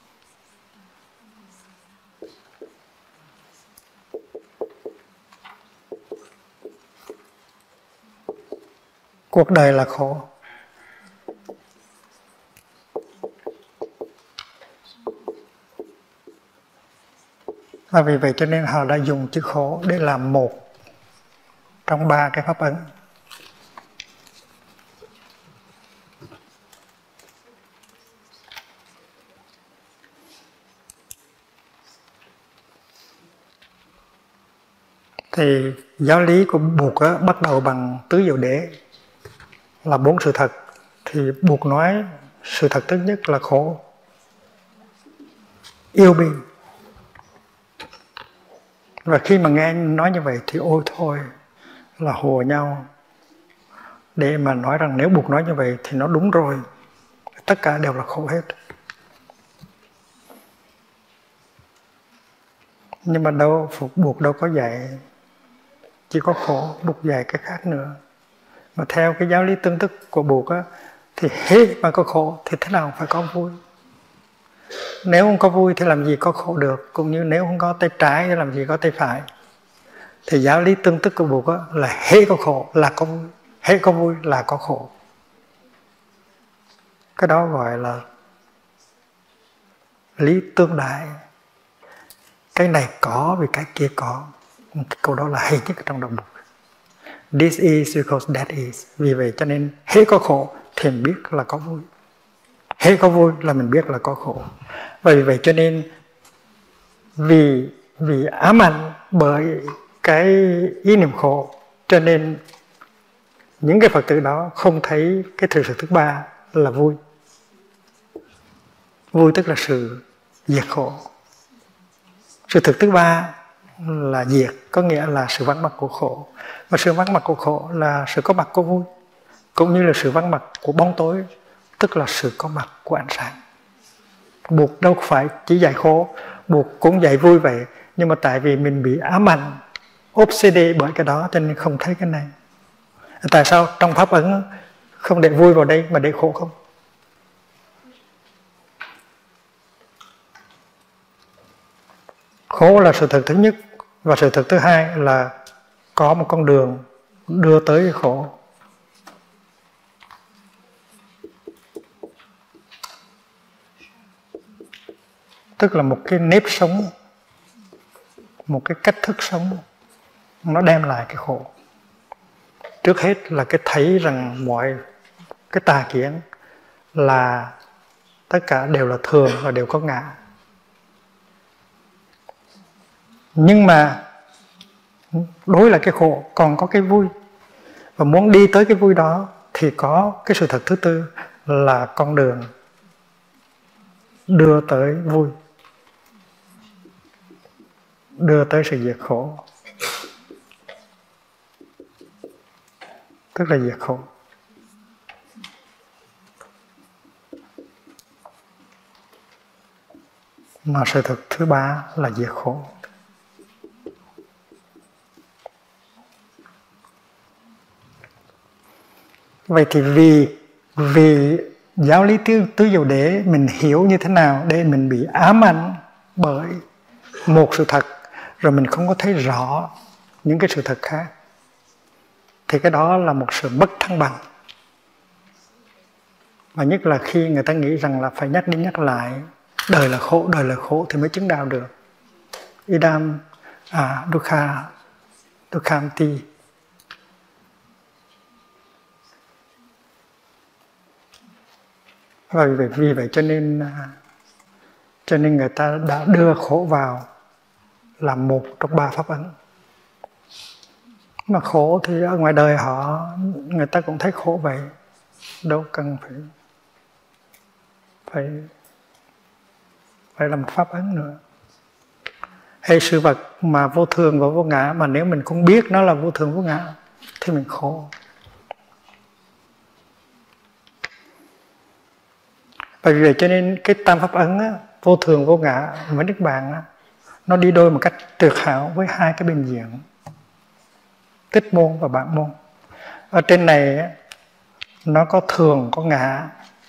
Cuộc đời là khổ. Và vì vậy cho nên họ đã dùng chữ khổ để làm một trong ba cái pháp ấn. Thì giáo lý của Bụt á, bắt đầu bằng tứ diệu đế là 4 sự thật. Thì Bụt nói sự thật thứ nhất là khổ, yêu bi. Và khi mà nghe anh nói như vậy thì ôi thôi là hùa nhau. Để mà nói rằng nếu Bụt nói như vậy thì nó đúng rồi. Tất cả đều là khổ hết. Nhưng mà đâu, Bụt đâu có dạy chỉ có khổ, Bụt dạy cái khác nữa. Mà theo cái giáo lý tương tức của Bụt á, thì hết mà có khổ thì thế nào phải có vui. Nếu không có vui thì làm gì có khổ được. Cũng như nếu không có tay trái thì làm gì có tay phải. Thì giáo lý tương tức của Bụt á, là hết có khổ là có vui, hết có vui là có khổ. Cái đó gọi là lý tương đại. Cái này có vì cái kia có. Cái câu đó là hay nhất trong đạo Bụt. This is because that is. Vì vậy cho nên hết có khổ thì mình biết là có vui. Hết có vui là mình biết là có khổ. Và vì vậy cho nên vì ám ảnh bởi cái ý niệm khổ, cho nên những cái Phật tử đó không thấy cái thực sự thứ ba là vui. Vui tức là sự diệt khổ. Sự thực thứ ba là diệt, có nghĩa là sự vắng mặt của khổ. Và sự vắng mặt của khổ là sự có mặt của vui. Cũng như là sự vắng mặt của bóng tối, tức là sự có mặt của ánh sáng. Bụt đâu phải chỉ dạy khổ, Bụt cũng dạy vui vậy. Nhưng mà tại vì mình bị ám ảnh, obsede bởi cái đó cho nên không thấy cái này. Tại sao trong pháp ấn không để vui vào đây mà để khổ không? Khổ là sự thật thứ nhất, và sự thật thứ hai là có một con đường đưa tới cái khổ. Tức là một cái nếp sống, một cái cách thức sống, nó đem lại cái khổ. Trước hết là cái thấy rằng mọi cái tà kiến là tất cả đều là thường và đều có ngã. Nhưng mà đối lại cái khổ còn có cái vui, và muốn đi tới cái vui đó thì có cái sự thật thứ tư là con đường đưa tới vui, đưa tới sự diệt khổ, tức là diệt khổ. Mà sự thật thứ ba là diệt khổ. Vậy thì vì giáo lý tứ diệu đế mình hiểu như thế nào để mình bị ám ảnh bởi một sự thật rồi mình không có thấy rõ những cái sự thật khác, thì cái đó là một sự mất thăng bằng. Và nhất là khi người ta nghĩ rằng là phải nhắc đi nhắc lại đời là khổ thì mới chứng đạo được. Idam dukhamti. Và vì vậy cho nên người ta đã đưa khổ vào làm một trong ba pháp ấn. Mà khổ thì ở ngoài đời người ta cũng thấy khổ vậy, đâu cần phải là một pháp ấn nữa. Hay sự vật mà vô thường và vô ngã, mà nếu mình không biết nó là vô thường vô ngã thì mình khổ. Bởi vì vậy cho nên cái tam pháp ấn á, vô thường vô ngã với Niết Bàn á, nó đi đôi một cách tuyệt hảo với hai cái bên diện, tích môn và bản môn. Ở trên này á, nó có thường có ngã,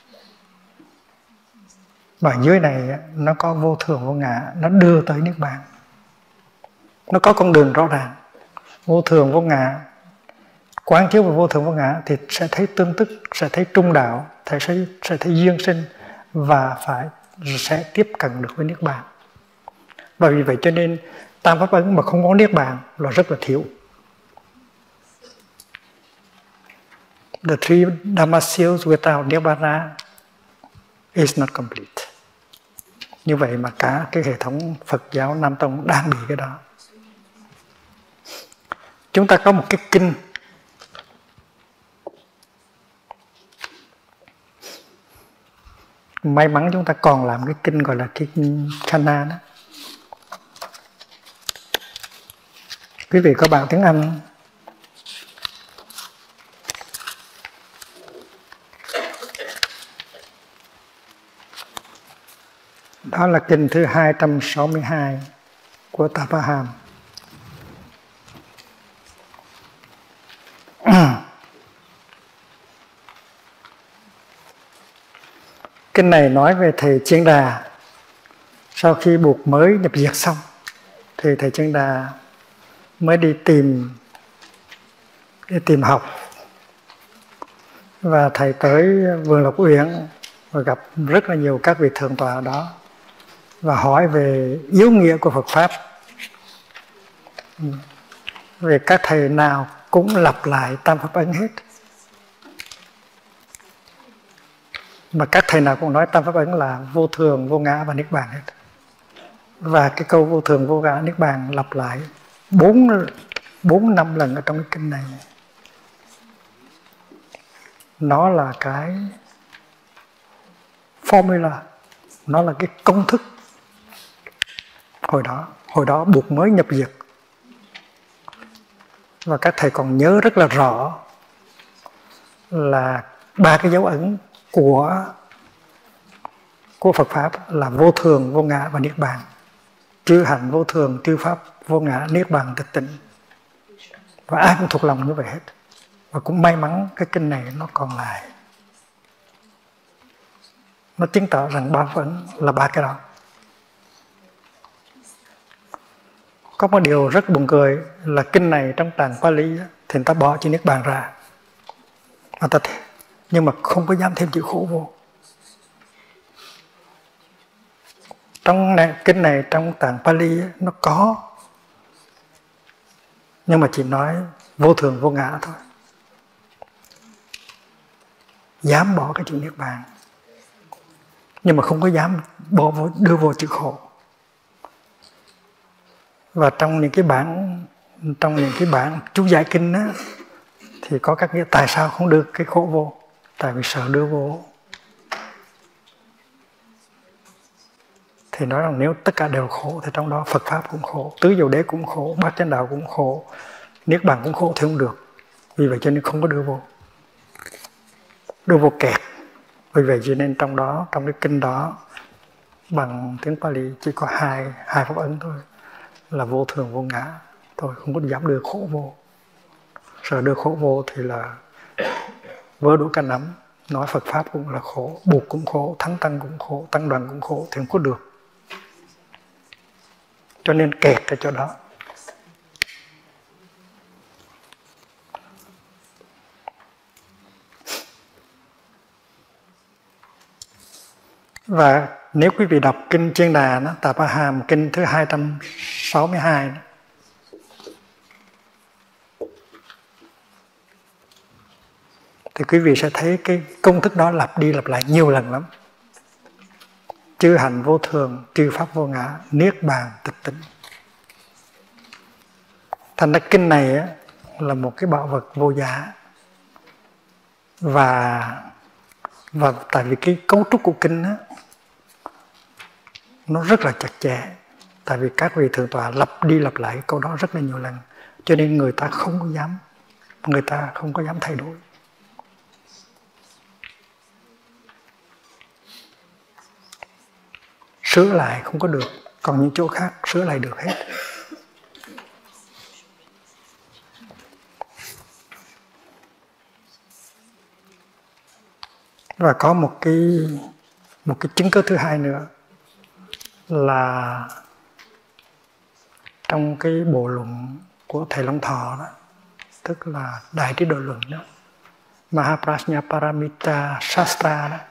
và dưới này á, nó có vô thường vô ngã, nó đưa tới Niết Bàn. Nó có con đường rõ ràng. Vô thường vô ngã, quán chiếu vào vô thường vô ngã thì sẽ thấy tương tức, sẽ thấy trung đạo, sẽ thấy duyên sinh, và sẽ tiếp cận được với Niết Bàn. Và vì vậy cho nên tam pháp ấn mà không có Niết Bàn là rất là thiếu. The three Dhamma seals without Nibbana is not complete. Như vậy mà cả cái hệ thống Phật giáo Nam Tông đang bị cái đó. Chúng ta có một cái kinh may mắn chúng ta còn làm cái kinh gọi là kinh Chana đó. Quý vị có bạn tiếng Anh đó là kinh thứ 262 của Tapaham. Kinh này nói về thầy Chiên Đà. Sau khi buộc mới nhập diệt xong thì thầy Chiên Đà mới đi tìm học. Và thầy tới vườn Lộc Uyển và gặp rất là nhiều các vị thượng tọa ở đó và hỏi về yếu nghĩa của Phật Pháp. Về các thầy nào cũng lặp lại tam pháp ấn hết. Mà các thầy nào cũng nói tam pháp ấn là vô thường, vô ngã và Niết Bàn hết. Và cái câu vô thường, vô ngã, Niết Bàn lặp lại 4-5 lần ở trong cái kinh này. Nó là cái formula, nó là cái công thức hồi đó buộc mới nhập diệt. Và các thầy còn nhớ rất là rõ là 3 cái dấu ấn của Phật Pháp là vô thường, vô ngã và Niết Bàn. Chư hạnh vô thường, chư pháp vô ngã, Niết Bàn tịch tịnh. Và ai cũng thuộc lòng như vậy hết. Và cũng may mắn cái kinh này nó còn lại. Nó chứng tỏ rằng ba pháp ấn là ba cái đó. Có một điều rất buồn cười là kinh này trong tạng Pali thì người ta bỏ chữ Niết Bàn ra. Nhưng mà không có dám thêm chữ khổ vô. Trong kinh này trong tạng Pali nó có, nhưng mà chỉ nói vô thường vô ngã thôi. Dám bỏ cái chữ Niết Bàn, nhưng mà không có dám đưa vô chữ khổ. Và trong những cái bản chú giải kinh á, thì có các nghĩa tại sao không đưa cái khổ vô? Tại vì sợ đưa vô. Thì nói rằng nếu tất cả đều khổ thì trong đó Phật Pháp cũng khổ, Tứ Diệu Đế cũng khổ, Bát Chánh Đạo cũng khổ, Niết Bàn cũng khổ thì không được. Vì vậy cho nên không có đưa vô. Đưa vô kẹt. Vì vậy cho nên trong cái kinh đó bằng tiếng Pali chỉ có hai pháp ấn thôi, là vô thường vô ngã thôi, không có dám đưa khổ vô. Sợ đưa khổ vô thì là vớ đủ cả nắm. Nói Phật Pháp cũng là khổ, Bụt cũng khổ, Thánh Tăng cũng khổ, Tăng Đoàn cũng khổ thì không có được. Cho nên kẹt ở chỗ đó. Và nếu quý vị đọc kinh Chiên Đà đó, Tạp A Hàm kinh thứ 262 đó, thì quý vị sẽ thấy cái công thức đó lặp đi lặp lại nhiều lần lắm. Chư hành vô thường, chư pháp vô ngã, niết bàn tịch tỉnh. Thành ra kinh này á, là một cái bảo vật vô giá. Và tại vì cái cấu trúc của kinh á, nó rất là chặt chẽ. Tại vì các vị thượng tọa lặp đi lặp lại câu đó rất là nhiều lần, cho nên người ta không có dám thay đổi. Sửa lại không có được, còn những chỗ khác sửa lại được hết. Và có một cái chứng cứ thứ hai nữa là trong cái bộ luận của thầy Long Thọ đó, tức là Đại Trí Độ Luận đó, Mahaprajna Paramita Shastra đó,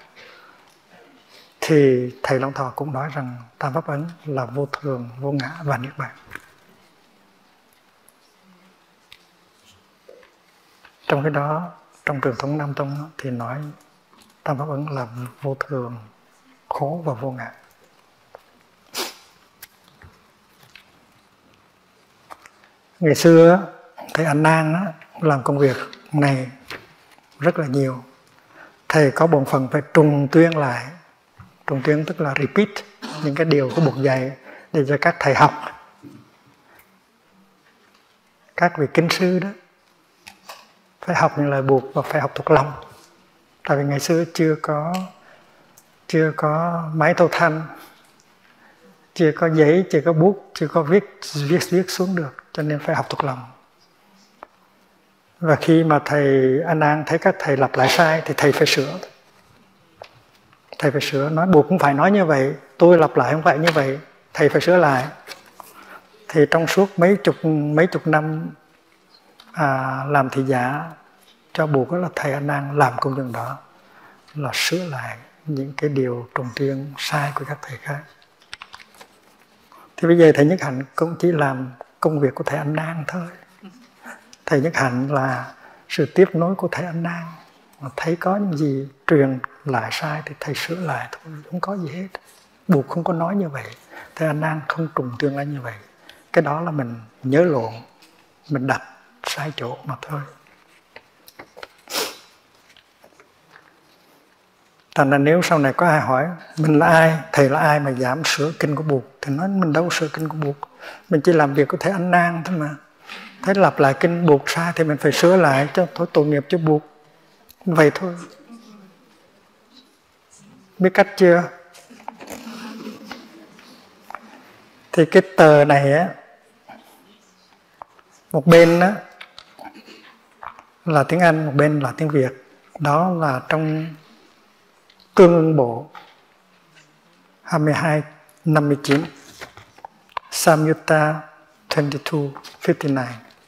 thì thầy Long Thọ cũng nói rằng tam pháp ấn là vô thường, vô ngã và niết bàn. Trong cái đó, trong truyền thống Nam Tông đó, thì nói tam pháp ấn là vô thường, khổ và vô ngã. Ngày xưa thầy An Nan làm công việc này rất là nhiều. Thầy có bổn phận phải trùng tuyên lại. Trùng tuyên tức là repeat những cái điều của Bụt dạy để cho các thầy học. Các vị kinh sư đó phải học những lời Bụt và phải học thuộc lòng. Tại vì ngày xưa chưa có máy thâu thanh, chưa có giấy, chưa có bút, chưa có viết xuống được, cho nên phải học thuộc lòng. Và khi mà thầy An An thấy các thầy lặp lại sai thì thầy phải sửa. Thầy phải sửa, nói Bụt cũng phải nói như vậy, tôi lặp lại không phải như vậy, thầy phải sửa lại. Thì trong suốt mấy chục năm làm thị giả cho Bụt, đó là thầy An An làm công việc đó, là sửa lại những cái điều trùng tuyên sai của các thầy khác. Thì bây giờ thầy Nhất Hạnh cũng chỉ làm công việc của thầy An An thôi. Thầy Nhất Hạnh là sự tiếp nối của thầy An An. Mà thấy có những gì truyền lại sai thì thầy sửa lại thôi, không có gì hết. Bụt không có nói như vậy, thầy An An không trùng tuyên lại như vậy. Cái đó là mình nhớ lộn, mình đặt sai chỗ mà thôi. Thành ra nếu sau này có ai hỏi mình là ai, thầy là ai mà dám sửa kinh của Bụt, thì nói mình đâu sửa kinh của Bụt, mình chỉ làm việc của thầy An Nan thôi mà. Thấy lặp lại kinh Bụt sai thì mình phải sửa lại cho thôi, tội nghiệp cho Bụt. Vậy thôi. Biết cách chưa? Thì cái tờ này á, một bên á là tiếng Anh, một bên là tiếng Việt. Đó là trong Tương ưng bộ 22:59, Samyutta 22:59.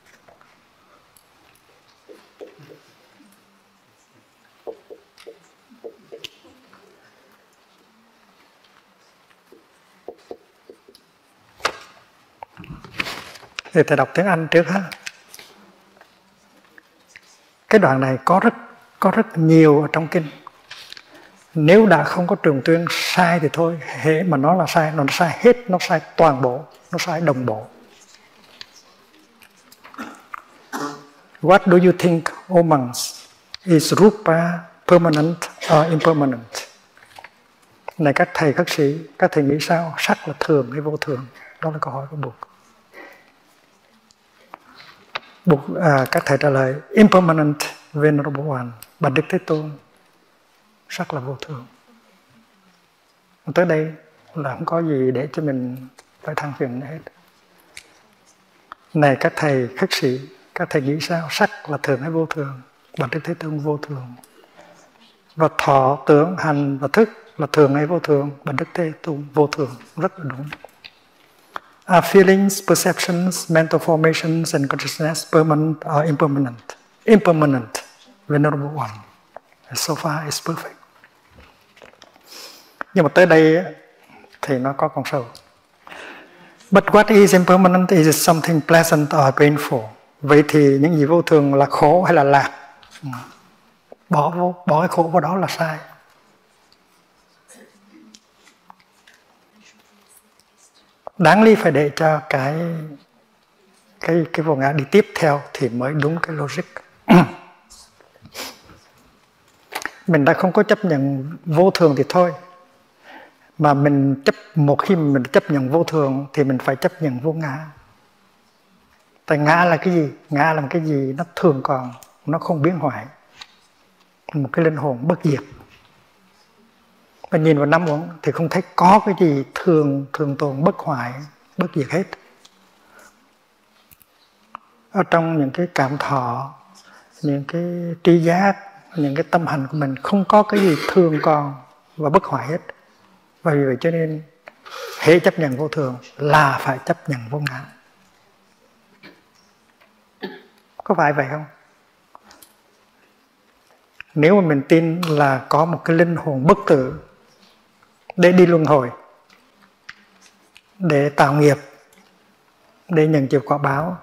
Thì thầy đọc tiếng Anh trước ha. Cái đoạn này có rất nhiều ở trong kinh. Nếu đã không có trường tuyên sai thì thôi, hễ mà nó là sai, nó sai hết, nó sai toàn bộ, nó sai đồng bộ. What do you think, O monks? Is rupa permanent or impermanent? Này các thầy, các sĩ, các thầy nghĩ sao? Sắc là thường hay vô thường? Đó là câu hỏi của Bụt. Các thầy trả lời impermanent, Venerable One. Bạch Đức Thế Tôn, sắc là vô thường. Tới đây là không có gì để cho mình phải than phiền hết. Này các thầy, các sĩ, các thầy nghĩ sao? Sắc là thường hay vô thường? Bạch Đức Thế Tôn, vô thường. Và thọ, tưởng, hành và thức là thường hay vô thường? Bạch Đức Thế Tôn, vô thường. Rất là đúng. Are feelings, perceptions, mental formations and consciousness permanent or impermanent? Impermanent, Venerable One. So far is perfect. Nhưng mà tới đây thì nó có con sâu. But what is impermanent? Is it something pleasant or painful? Vậy thì những gì vô thường là khổ hay là lạc? Bỏ cái khổ vào đó là sai. Đáng lý phải để cho cái vô ngã đi tiếp theo thì mới đúng cái logic. Mình đã không có chấp nhận vô thường thì thôi. Mà một khi mình chấp nhận vô thường thì mình phải chấp nhận vô ngã. Tại ngã là cái gì? Ngã là một cái gì nó thường còn, nó không biến hoại. Một cái linh hồn bất diệt. Và nhìn vào năm uẩn thì không thấy có cái gì thường tồn, bất hoại, bất diệt hết. Ở trong những cái cảm thọ, những cái tri giác, những cái tâm hành của mình không có cái gì thường còn và bất hoại hết. Và vì vậy cho nên hễ chấp nhận vô thường là phải chấp nhận vô ngã. Có phải vậy không? Nếu mà mình tin là có một cái linh hồn bất tử để đi luân hồi, để tạo nghiệp, để nhận chịu quả báo,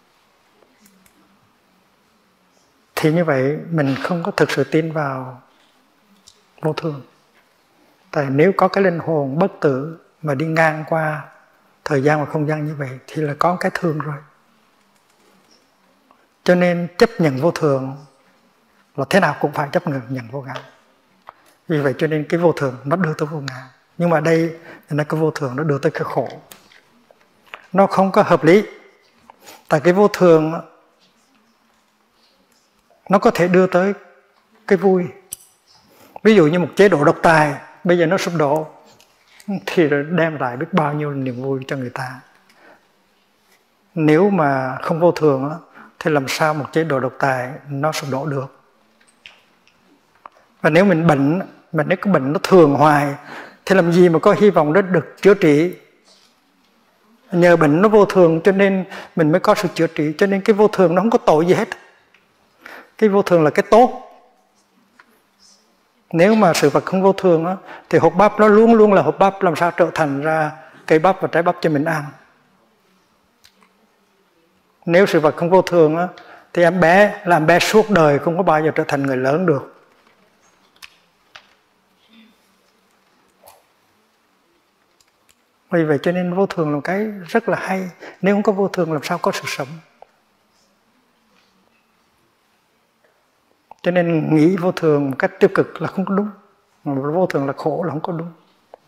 thì như vậy mình không có thực sự tin vào vô thường. Tại nếu có cái linh hồn bất tử mà đi ngang qua thời gian và không gian như vậy thì là có cái thương rồi. Cho nên chấp nhận vô thường là thế nào cũng phải chấp nhận vô ngã. Vì vậy cho nên cái vô thường nó đưa tới vô ngã. Nhưng mà đây là cái vô thường nó đưa tới cái khổ. Nó không có hợp lý. Tại cái vô thường nó có thể đưa tới cái vui. Ví dụ như một chế độ độc tài bây giờ nó sụp đổ thì đem lại biết bao nhiêu niềm vui cho người ta. Nếu mà không vô thường thì làm sao một chế độ độc tài nó sụp đổ được. Và nếu mình bệnh, mà nếu cái bệnh nó thường hoài thì làm gì mà có hy vọng nó được chữa trị. Nhờ bệnh nó vô thường cho nên mình mới có sự chữa trị. Cho nên cái vô thường nó không có tội gì hết. Cái vô thường là cái tốt. Nếu mà sự vật không vô thường thì hột bắp nó luôn luôn là hột bắp, làm sao trở thành ra cây bắp và trái bắp cho mình ăn. Nếu sự vật không vô thường thì em bé làm bé suốt đời không có bao giờ trở thành người lớn được. Vì vậy cho nên vô thường là một cái rất là hay. Nếu không có vô thường làm sao có sự sống. Cho nên nghĩ vô thường một cách tiêu cực là không có đúng. Vô thường là khổ là không có đúng.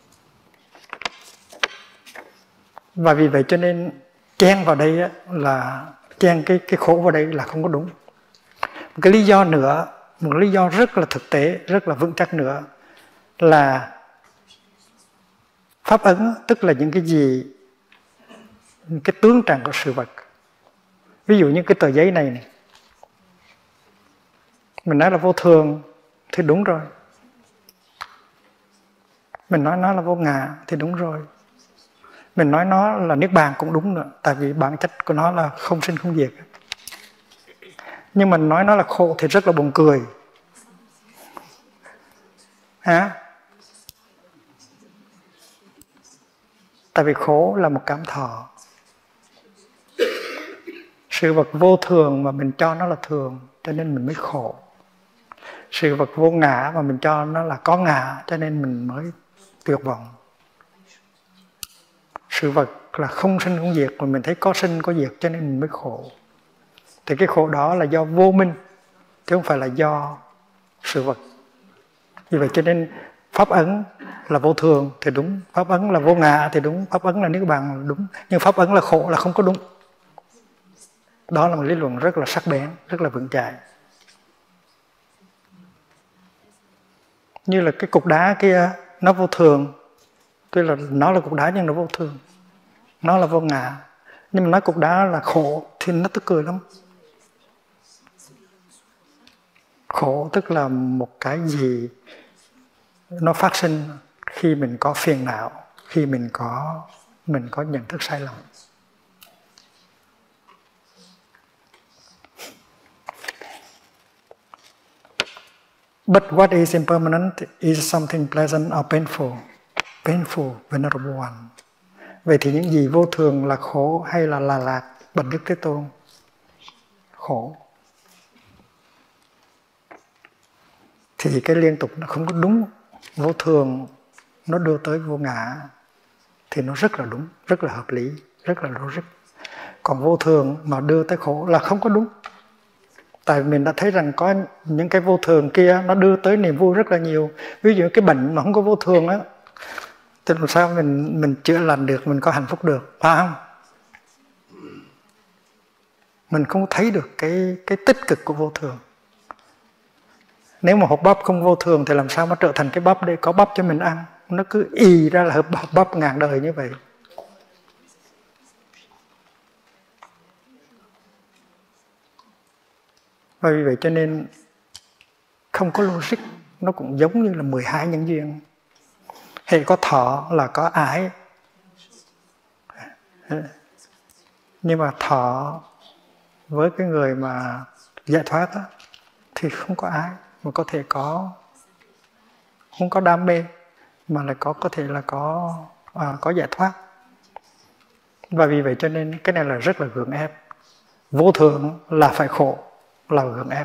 Và vì vậy cho nên chen vào đây là chen cái khổ vào đây là không có đúng. Một cái lý do nữa, một lý do rất là thực tế, rất là vững chắc nữa là pháp ấn, tức là những cái gì, những cái tướng trạng của sự vật. Ví dụ như cái tờ giấy này, Mình nói là vô thường thì đúng rồi. Mình nói nó là vô ngã thì đúng rồi. Mình nói nó là niết bàn cũng đúng nữa, tại vì bản chất của nó là không sinh không diệt. Nhưng mình nói nó là khổ thì rất là buồn cười. Tại vì khổ là một cảm thọ. Sự vật vô thường mà mình cho nó là thường, cho nên mình mới khổ. Sự vật vô ngã mà mình cho nó là có ngã, cho nên mình mới tuyệt vọng. Sự vật là không sinh không diệt, mà mình thấy có sinh có diệt, cho nên mình mới khổ. Thì cái khổ đó là do vô minh, chứ không phải là do sự vật. Vì vậy cho nên pháp ấn là vô thường thì đúng, pháp ấn là vô ngã thì đúng, pháp ấn là niết bàn là đúng, nhưng pháp ấn là khổ là không có đúng. Đó là một lý luận rất là sắc bén, rất là vững chãi. Như là cái cục đá kia, nó vô thường, tuy là nó là cục đá nhưng nó vô thường, nó là vô ngã. Nhưng mà nói cục đá là khổ thì nó tức cười lắm. Khổ tức là một cái gì nó phát sinh khi mình có phiền não, khi mình có nhận thức sai lầm. But what is impermanent is something pleasant or painful. Painful, Venerable One. Vậy thì những gì vô thường là khổ hay là lạc, Bạch Đức Thế Tôn? Khổ. Thì cái liên tục nó không có đúng. Vô thường nó đưa tới vô ngã thì nó rất là đúng, rất là hợp lý, rất là logic. Còn vô thường mà đưa tới khổ là không có đúng. Tại vì mình đã thấy rằng có những cái vô thường kia nó đưa tới niềm vui rất là nhiều. Ví dụ cái bệnh mà không có vô thường á, thì làm sao mình chữa lành được, mình có hạnh phúc được, phải không? Mình không thấy được cái tích cực của vô thường. Nếu mà hộp bắp không vô thường thì làm sao nó trở thành cái bắp để có bắp cho mình ăn. Nó cứ ì ra là hộp bắp ngàn đời như vậy. Và vì vậy cho nên không có logic. Nó cũng giống như là 12 nhân duyên. Hệ có thọ là có ái. Nhưng mà thọ với cái người mà giải thoát á, thì không có ái, mà có thể không có đam mê, mà lại có thể là có giải thoát. Và vì vậy cho nên cái này là rất là gượng ép. Vô thường là phải khổ, là gượng ép.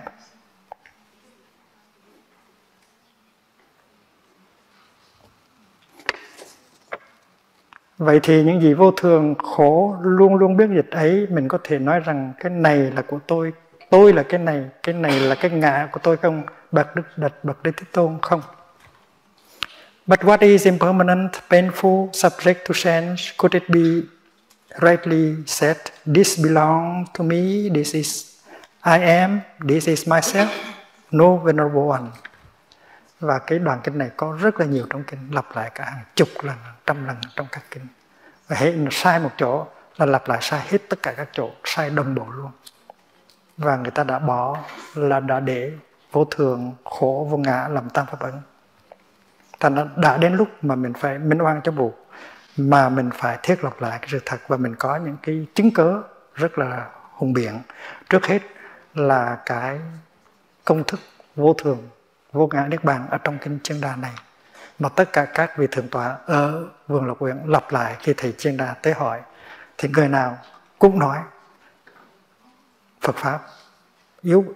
Vậy thì những gì vô thường, khổ, luôn luôn biết dịch ấy, mình có thể nói rằng cái này là của tôi là cái này là cái ngã của tôi không? Bạch Đức Thế Tôn không. But what is impermanent, painful, subject to change? Could it be rightly said, this belongs to me, this is I am, this is myself? No, Venerable One. Và cái đoạn kinh này có rất là nhiều trong kinh, lặp lại cả hàng chục lần, trăm lần trong các kinh. Và hệ sai một chỗ là lặp lại sai hết tất cả các chỗ, sai đồng bộ luôn. Và người ta đã đã để vô thường, khổ, vô ngã làm tam pháp ấn. Thành ra đã đến lúc mà mình phải minh oan cho buộc, mà mình phải thiết lập lại cái sự thật, và mình có những cái chứng cớ rất là hùng biện. Trước hết là cái công thức vô thường, vô ngã niết bàn ở trong kinh Chiên Đà này, mà tất cả các vị thượng tọa ở Vườn Lộc Uyển lặp lại khi thầy Chiên Đà tới hỏi, thì người nào cũng nói Phật pháp yếu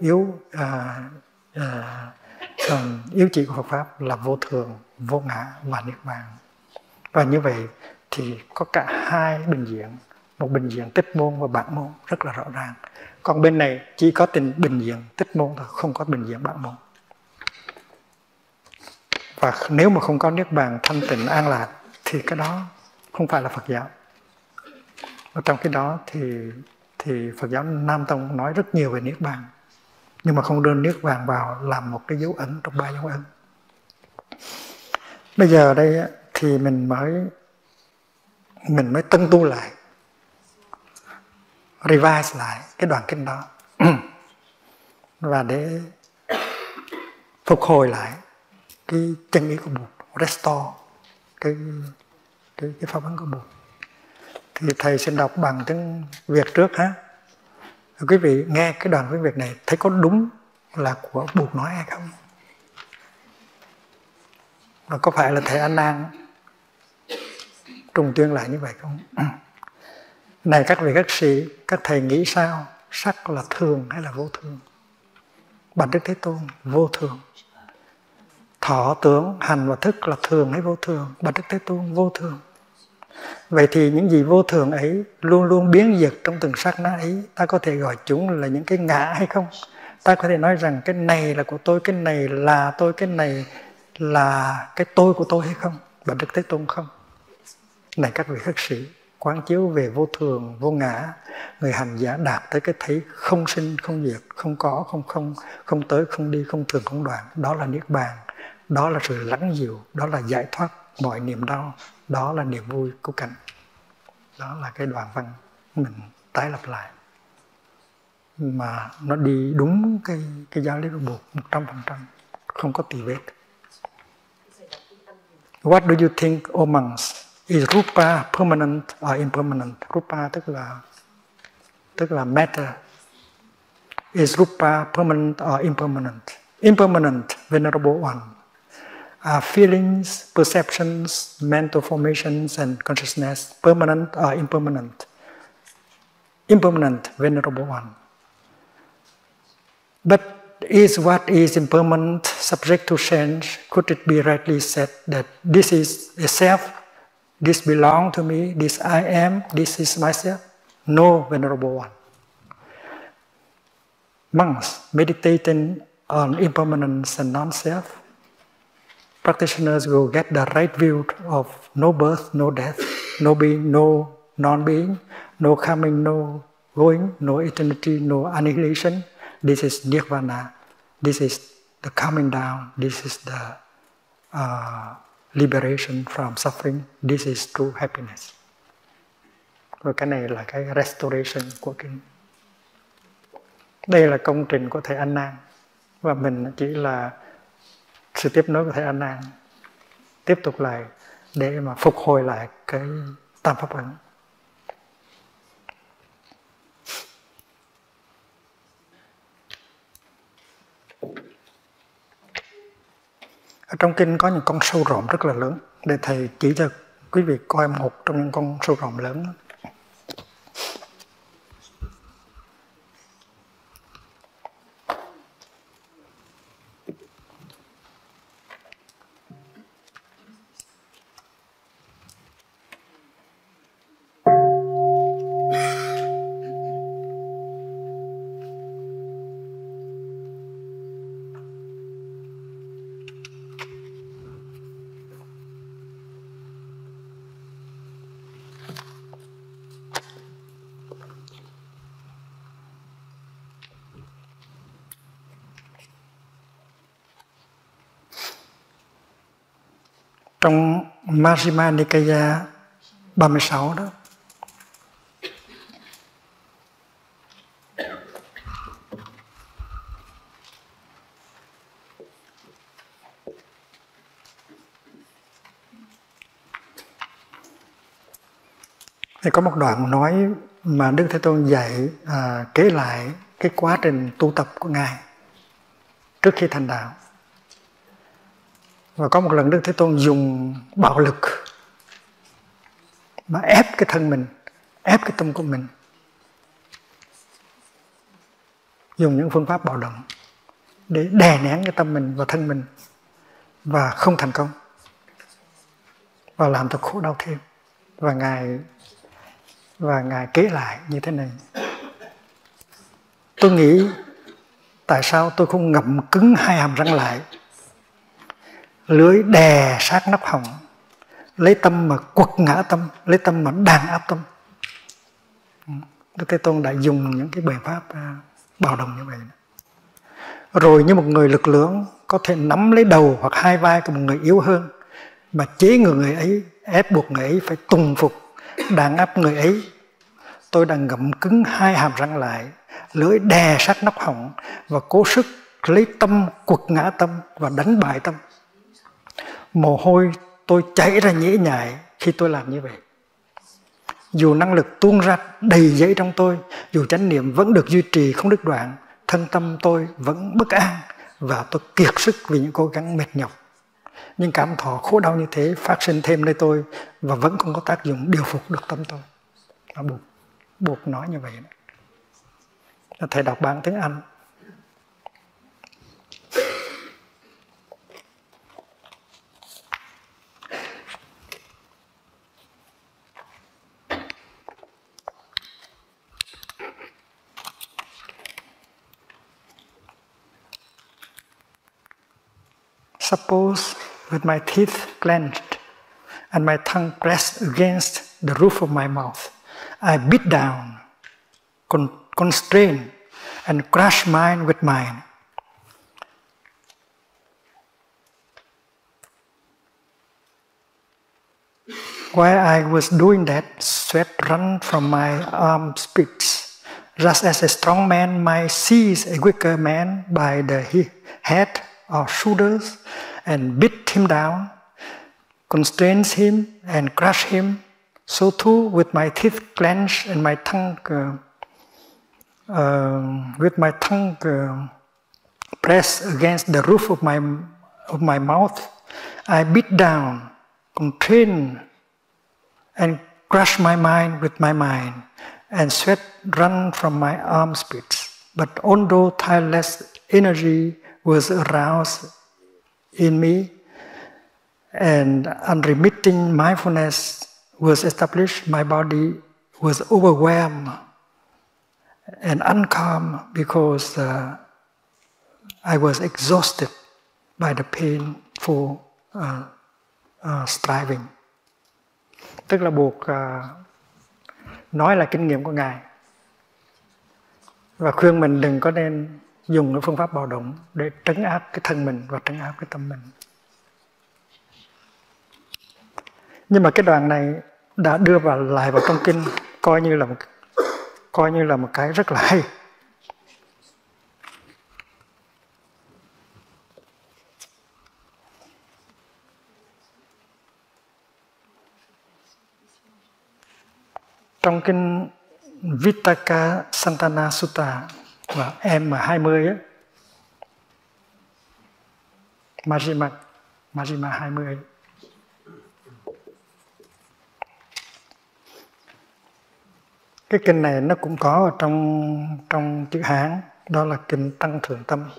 chỉ của Phật pháp là vô thường, vô ngã và niết bàn. Và như vậy thì có cả hai bình diện, một bình diện tích môn và bản môn rất là rõ ràng. Còn bên này chỉ có bình diện tích môn thôi, không có bình diện bản môn. Và nếu mà không có niết bàn thanh tịnh an lạc thì cái đó không phải là Phật giáo. Ở trong cái đó thì Phật giáo Nam Tông nói rất nhiều về niết bàn, nhưng mà không đưa niết bàn vào làm một cái dấu ấn trong 3 dấu ấn. Bây giờ đây thì mình mới tân tu lại, revise lại cái đoạn kinh đó và để phục hồi lại cái chân ý của Bụt, restore cái pháp ấn của Bụt. Thì thầy xin đọc bằng tiếng Việt trước ha. Quý vị nghe cái đoạn tiếng Việt này thấy có đúng là của Bụt nói hay không? Và có phải là thầy A Nan trùng tuyên lại như vậy không? Này các vị các sĩ, các thầy nghĩ sao? Sắc là thường hay là vô thường? Bạch Đức Thế Tôn, vô thường. Thọ tưởng, hành và thức là thường hay vô thường? Bạch Đức Thế Tôn, vô thường. Vậy thì những gì vô thường ấy luôn luôn biến diệt trong từng sát na ấy, ta có thể gọi chúng là những cái ngã hay không? Ta có thể nói rằng cái này là của tôi, cái này là tôi, cái này là cái tôi của tôi hay không? Bạch Đức Thế Tôn không. Này các vị khất sĩ, quán chiếu về vô thường, vô ngã, người hành giả đạt tới cái thấy không sinh, không diệt, không có, không không, không tới, không đi, không thường, không đoạn. Đó là Niết Bàn, đó là sự lắng dịu, đó là giải thoát mọi niềm đau, đó là niềm vui của cảnh. Đó là cái đoạn văn mình tái lập lại. Mà nó đi đúng cái giáo lý của Bụt 100%, không có tì vết. What do you think, O monks? Is rupa permanent or impermanent? Rupa tức là matter. Is rupa permanent or impermanent? Impermanent, Venerable One, are feelings, perceptions, mental formations, and consciousness permanent or impermanent? Impermanent, Venerable One. But is what is impermanent subject to change? Could it be rightly said that this is a self, this belongs to me, this I am, this is myself? No, Venerable One. Monks meditating on impermanence and non-self, practitioners will get the right view of no birth, no death, no being, no non-being, no coming, no going, no eternity, no annihilation. This is Nirvana. This is the coming down. This is the liberation from suffering. This is true happiness. Và cái này là cái restoration của kinh. Đây là công trình của thầy A Nan và mình chỉ là sự tiếp nối của thầy A Nan, tiếp tục lại để mà phục hồi lại cái tam pháp ấn. Ở trong kinh có những con sâu rộng rất là lớn, để thầy chỉ cho quý vị coi một trong những con sâu rộng lớn đó. Trong Majjhima Nikaya 36 đó, thì có một đoạn nói mà Đức Thế Tôn dạy kể lại cái quá trình tu tập của Ngài trước khi thành đạo. Và có một lần Đức Thế Tôn dùng bạo lực mà ép cái thân mình, ép cái tâm của mình, dùng những phương pháp bạo động để đè nén cái tâm mình và thân mình, và không thành công, và làm cho khổ đau thêm. Và Ngài kể lại như thế này: tôi nghĩ tại sao tôi không ngậm cứng hai hàm răng lại, lưỡi đè sát nắp họng, lấy tâm mà quật ngã tâm, lấy tâm mà đàn áp tâm. Đức Thế Tôn đã dùng những cái biện pháp bạo động như vậy. Rồi như một người lực lưỡng có thể nắm lấy đầu hoặc hai vai của một người yếu hơn mà chế người ấy, ép buộc người ấy phải tùng phục, đàn áp người ấy. Tôi đang ngậm cứng hai hàm răng lại, lưỡi đè sát nắp họng và cố sức lấy tâm quật ngã tâm và đánh bại tâm. Mồ hôi tôi chảy ra nhễ nhại khi tôi làm như vậy. Dù năng lực tuôn ra đầy dẫy trong tôi, dù chánh niệm vẫn được duy trì không đứt đoạn, thân tâm tôi vẫn bất an và tôi kiệt sức vì những cố gắng mệt nhọc. Nhưng cảm thọ khổ đau như thế phát sinh thêm nơi tôi và vẫn không có tác dụng điều phục được tâm tôi. Nó buộc nói như vậy. Thầy đọc bản tiếng Anh. Suppose with my teeth clenched and my tongue pressed against the roof of my mouth, I beat down, constrain, and crush mine with mine. While I was doing that, sweat ran from my arms pits, just as a strong man might seize a weaker man by the head or shoulders and beat him down, constrains him and crush him. So too, with my teeth clenched and my tongue, pressed against the roof of my mouth, I beat down, constrain, and crush my mind with my mind, and sweat run from my arms pits. But although tireless energy was aroused in me, and unremitting mindfulness was established, my body was overwhelmed and uncalm because I was exhausted by the painful striving. Tức là buộc nói là kinh nghiệm của Ngài và khuyên mình đừng có nên dùng cái phương pháp bạo động để trấn áp cái thân mình và trấn áp cái tâm mình. Nhưng mà cái đoạn này đã đưa lại vào trong kinh coi như là một cái rất là hay. Trong kinh Vittaka Santana Sutta và M20 á, Majjhima 20. Cái kinh này nó cũng có ở trong chữ Hán, đó là kinh Tăng Thượng Tâm.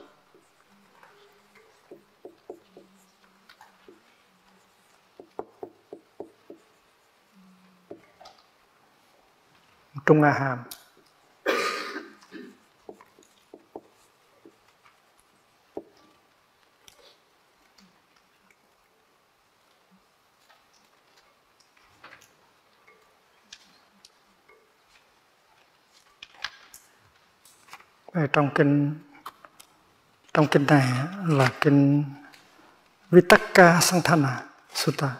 Trung A Hàm. Trong kinh này là kinh Vittaka Santana Sutta.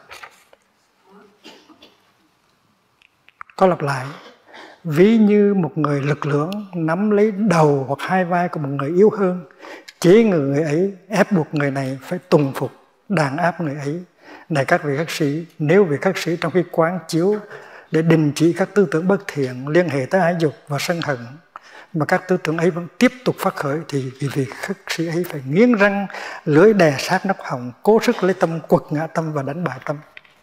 Có lặp lại: ví như một người lực lưỡng nắm lấy đầu hoặc hai vai của một người yếu hơn, chế ngự người ấy, ép buộc người này phải tùng phục, đàn áp người ấy. Này các vị khất sĩ, nếu vị khất sĩ trong khi quán chiếu để đình chỉ các tư tưởng bất thiện liên hệ tới ái dục và sân hận, mà các tư tưởng ấy vẫn tiếp tục phát khởi, thì vị khất sĩ ấy phải nghiến răng, lưỡi đè sát nóc họng, cố sức lấy tâm quật ngã tâm và đánh bại tâm.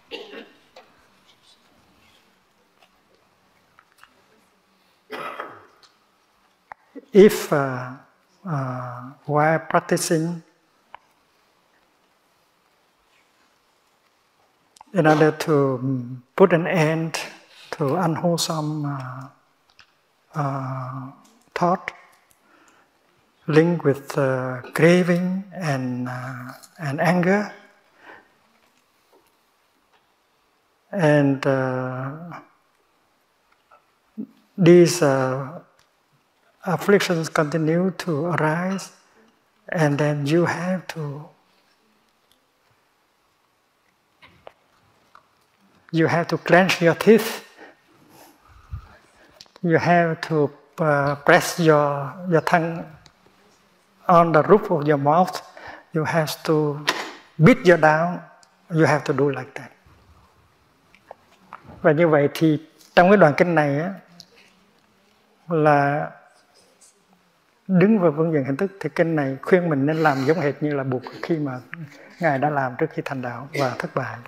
If while practicing, in order to put an end to unwholesome thought linked with craving and anger, and these afflictions continue to arise, and then you have to clench your teeth. You have to press your tongue on the roof of your mouth, you have to beat you down, you have to do like that. Và như vậy thì trong cái đoạn kinh này á, là đứng vào phương diện hình thức thì kinh này khuyên mình nên làm giống hệt như là Bụt khi mà Ngài đã làm trước khi thành đạo và thất bại.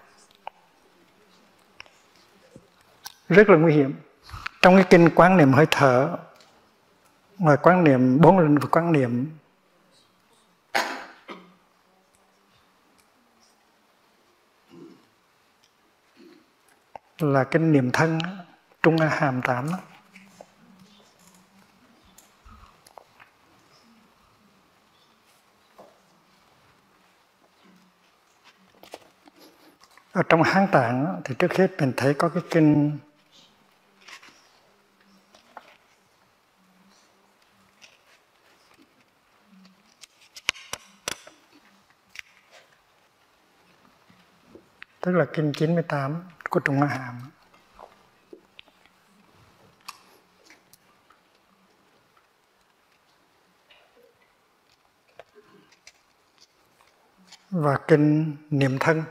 Rất là nguy hiểm. Trong cái kinh quán niệm hơi thở, ngoài quán niệm 4 lĩnh vực quán niệm, là kinh niệm thân, Trung A Hàm 8. Ở trong Hán Tạng thì trước hết mình thấy có cái kinh tức là kinh 98 của Trung A Hàm. Và kinh niệm thân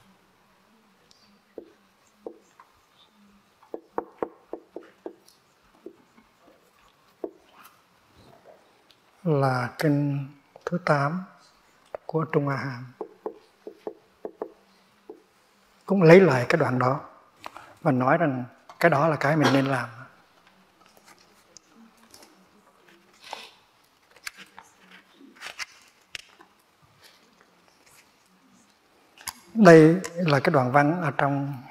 là kinh thứ 8 của Trung A Hàm. Cũng lấy lại cái đoạn đó và nói rằng cái đó là cái mình nên làm. Đây là cái đoạn văn ở trong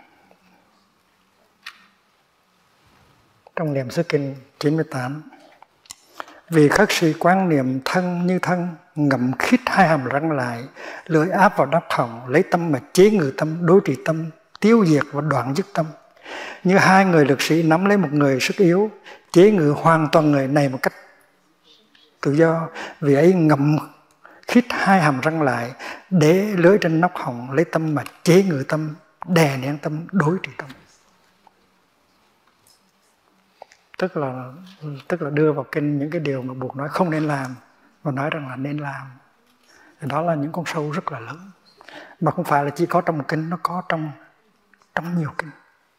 Niệm xứ kinh 98. Vì khất sĩ quán niệm thân như thân, ngậm khít hai hàm răng lại, lưỡi áp vào đắp họng, lấy tâm mà chế ngự tâm, đối trị tâm, tiêu diệt và đoạn dứt tâm. Như hai người lực sĩ nắm lấy một người sức yếu, chế ngự hoàn toàn người này một cách tự do. Vì ấy ngậm khít hai hàm răng lại, để lưỡi trên nóc họng, lấy tâm mà chế ngự tâm, đè nén tâm, đối trị tâm. Tức là đưa vào kinh những cái điều mà Bụt nói không nên làm và nói rằng là nên làm. Thì đó là những con sâu rất là lớn, mà không phải là chỉ có trong một kinh, nó có trong nhiều kinh.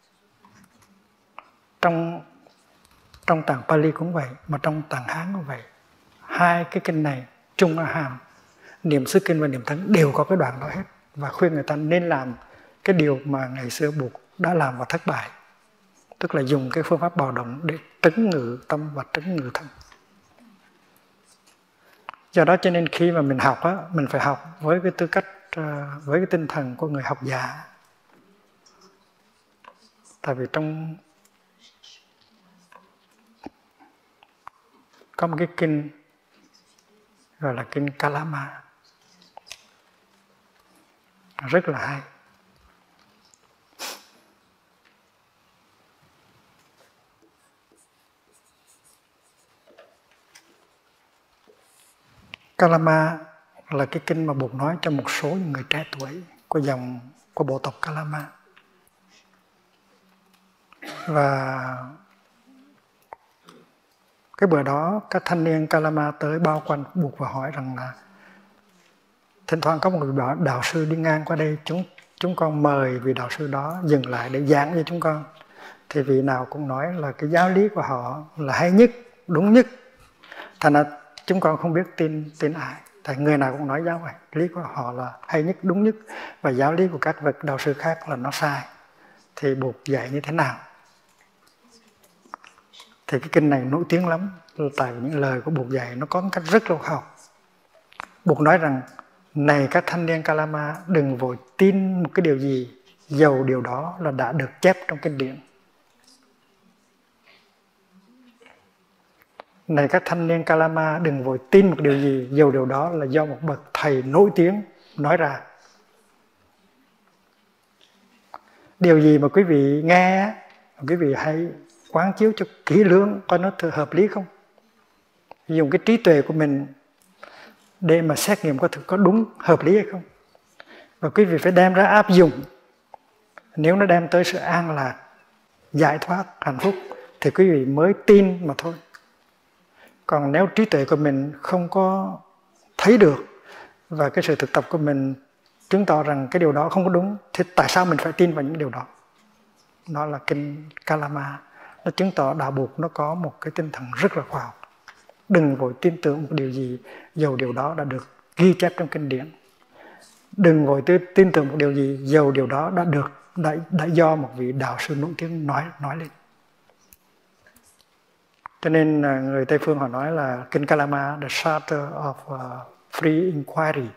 Trong tạng Pali cũng vậy, mà trong tạng Hán cũng vậy. Hai cái kinh này, Trung A Hàm, niệm xứ kinh và niệm thân đều có cái đoạn đó hết, và khuyên người ta nên làm cái điều mà ngày xưa Bụt đã làm và thất bại. Tức là dùng cái phương pháp bào động để trấn ngự tâm và trấn ngự thân. Do đó cho nên khi mà mình học á, mình phải học với cái tư cách, với cái tinh thần của người học giả. Tại vì có một cái kinh gọi là kinh Kalama, rất là hay. Kalama là cái kinh mà Bụt nói cho một số những người trẻ tuổi của bộ tộc Kalama. Và cái bữa đó các thanh niên Kalama tới bao quanh Bụt và hỏi rằng là thỉnh thoảng có một vị đạo sư đi ngang qua đây, chúng con mời vị đạo sư đó dừng lại để giảng cho chúng con. Thì vị nào cũng nói là cái giáo lý của họ là hay nhất, đúng nhất. Thành ra chúng con không biết tin ai. Tại người nào cũng nói giáo lý của họ là hay nhất, đúng nhất, và giáo lý của các vị đạo sư khác là nó sai. Thì Bụt dạy như thế nào? Thì cái kinh này nổi tiếng lắm, tại vì những lời của Bụt dạy nó có một cách rất là khoa học. Bụt nói rằng, này các thanh niên Kalama, đừng vội tin một cái điều gì, dầu điều đó là đã được chép trong kinh điển. Này các thanh niên Kalama, đừng vội tin một điều gì, dầu điều đó là do một bậc thầy nổi tiếng nói ra. Điều gì mà quý vị nghe, quý vị hãy quán chiếu cho kỹ lưỡng, coi nó hợp lý không. Dùng cái trí tuệ của mình để mà xét nghiệm coi thực có đúng, hợp lý hay không. Và quý vị phải đem ra áp dụng. Nếu nó đem tới sự an lạc, giải thoát, hạnh phúc, thì quý vị mới tin mà thôi. Còn nếu trí tuệ của mình không có thấy được, và cái sự thực tập của mình chứng tỏ rằng cái điều đó không có đúng, thì tại sao mình phải tin vào những điều đó? Đó là kinh Kalama. Nó chứng tỏ đạo Bụt nó có một cái tinh thần rất là khoa học. Đừng vội tin tưởng một điều gì dầu điều đó đã được ghi chép trong kinh điển. Đừng vội tin tưởng một điều gì dầu điều đó đã do một vị đạo sư nổi tiếng nói lên. Cho nên người Tây phương họ nói là kinh Kalama, the charter of free inquiry,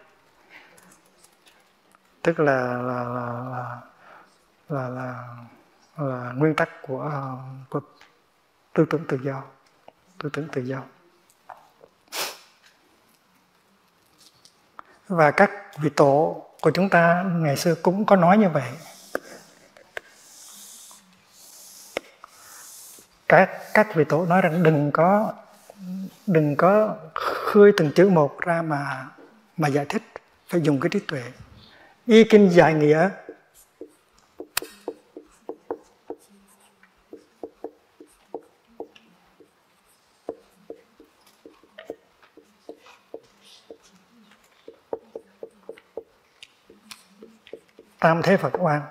tức là nguyên tắc của tư tưởng tự do. Và các vị tổ của chúng ta ngày xưa cũng có nói như vậy. Các vị tổ nói rằng đừng có khơi từng chữ một ra mà giải thích, phải dùng cái trí tuệ. Y kinh giải nghĩa tam thế Phật oan.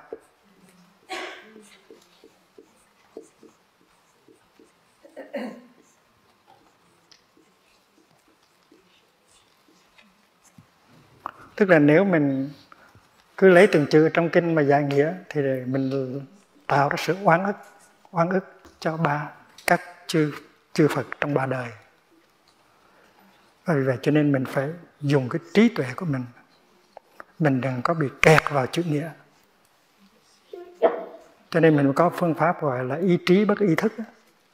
Tức là nếu mình cứ lấy từng chữ trong kinh mà giải nghĩa thì mình tạo ra sự oan ức cho các chư Phật trong ba đời. Và vì vậy cho nên mình phải dùng cái trí tuệ của mình. Mình đừng có bị kẹt vào chữ nghĩa. Cho nên mình có phương pháp gọi là ý trí bất ý thức.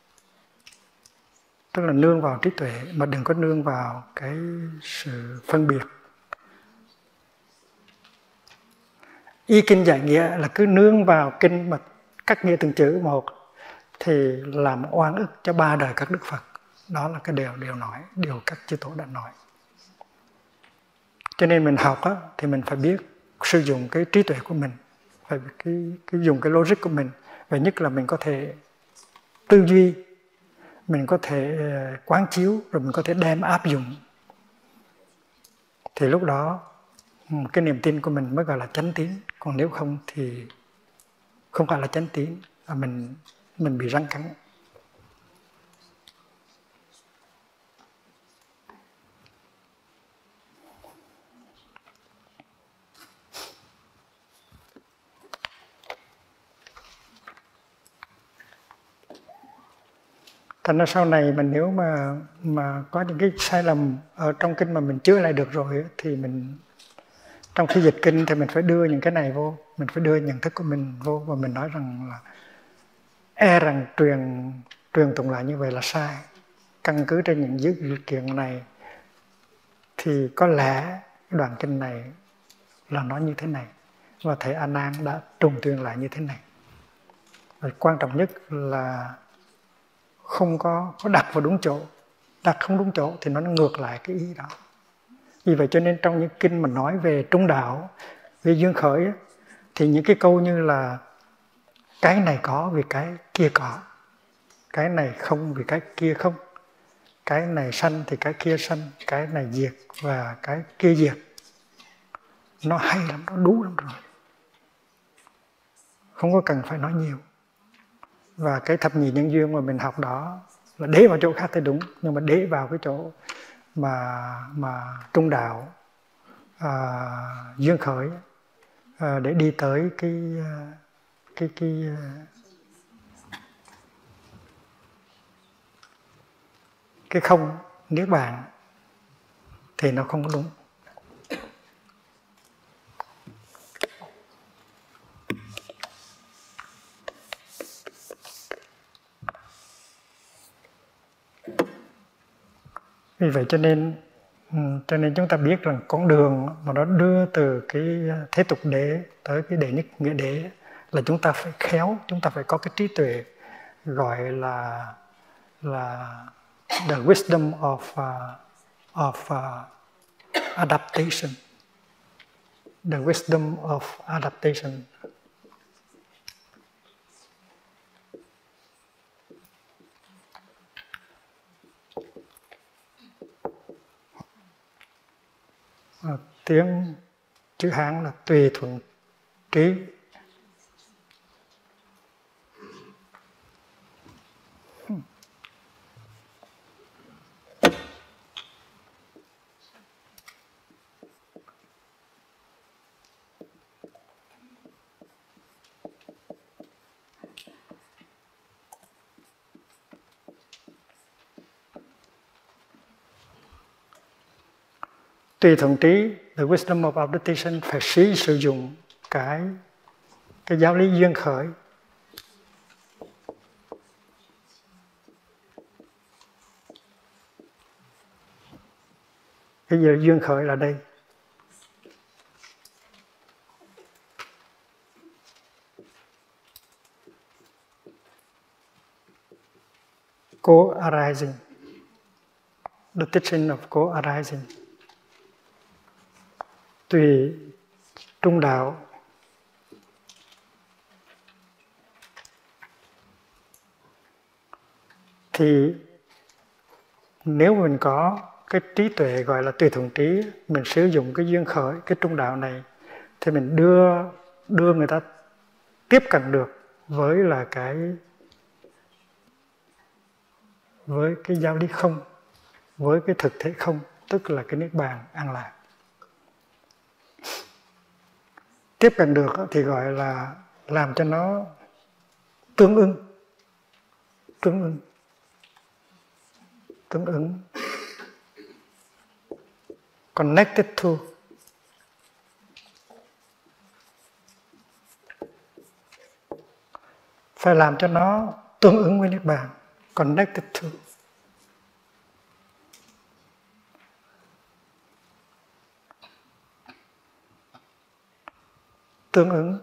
Tức là nương vào trí tuệ mà đừng có nương vào cái sự phân biệt. Y kinh giải nghĩa là cứ nương vào kinh mà cắt nghĩa từng chữ một thì làm oan ức cho ba đời các Đức Phật. Đó là cái điều các chư tổ đã nói. Cho nên mình học thì mình phải biết sử dụng cái trí tuệ của mình, phải dùng cái logic của mình. Và nhất là mình có thể tư duy, mình có thể quán chiếu, rồi mình có thể đem áp dụng. Thì lúc đó cái niềm tin của mình mới gọi là chánh tín. Còn nếu không thì không phải là chánh tín, và mình bị răng cắn. Thành ra sau này mình nếu mà có những cái sai lầm ở trong kinh mà mình chữa lại được rồi thì mình trong khi dịch kinh thì mình phải đưa những cái này vô, mình phải đưa nhận thức của mình vô và mình nói rằng là rằng truyền tụng lại như vậy là sai. Căn cứ trên những dữ kiện này thì có lẽ đoạn kinh này là nói như thế này, và thầy A Nan đã trùng tuyên lại như thế này. Và quan trọng nhất là không có đặt vào đúng chỗ. Đặt không đúng chỗ thì nó ngược lại cái ý đó. Vì vậy cho nên trong những kinh mà nói về trung đạo, về duyên khởi thì những cái câu như là cái này có vì cái kia có, cái này không vì cái kia không, cái này sanh thì cái kia sanh, cái này diệt và cái kia diệt, nó hay lắm, nó đủ lắm rồi, không có cần phải nói nhiều. Và cái thập nhị nhân duyên mà mình học đó là để vào chỗ khác thì đúng, nhưng mà để vào cái chỗ mà trung đạo, duyên khởi, để đi tới cái không niết bàn thì nó không có đúng. Vì vậy cho nên chúng ta biết rằng con đường mà nó đưa từ cái thế tục đế tới cái đệ nhất nghĩa đế là chúng ta phải khéo, chúng ta phải có cái trí tuệ, gọi là the wisdom of adaptation. The wisdom of adaptation. Tiếng chữ Hán là tùy thuận trí. Tùy thuận trí, the wisdom of adaptation, phải sử dụng cái giáo lý duyên khởi. Cái gì duyên khởi là đây? Co-arising. The teaching of co-arising. Tùy trung đạo. Thì nếu mình có cái trí tuệ gọi là tùy thuận trí, mình sử dụng cái duyên khởi, cái trung đạo này, thì mình đưa người ta tiếp cận được với cái giáo lý không, với cái thực thể không, tức là cái niết bàn an lạc. Tiếp cận được thì gọi là làm cho nó tương ứng, connected to. Phải làm cho nó tương ứng với niết bàn, connected to. Tương ứng.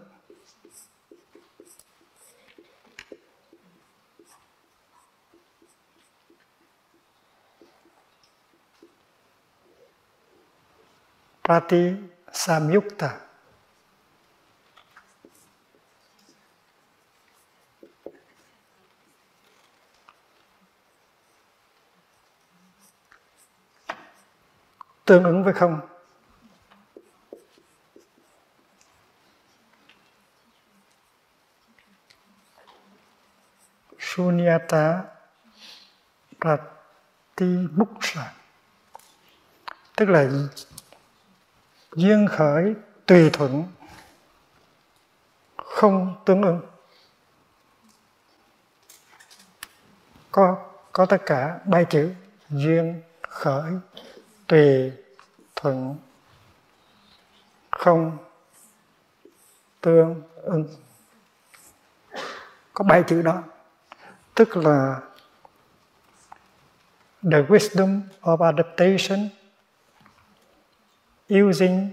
Prati samyukta. Tương ứng với không. Shunyata pratimuksa, tức là duyên khởi tùy thuận, không tương ứng. Có tất cả 3 chữ: duyên khởi, tùy thuận, không tương ứng. Có 7 chữ đó. Tức là the wisdom of adaptation using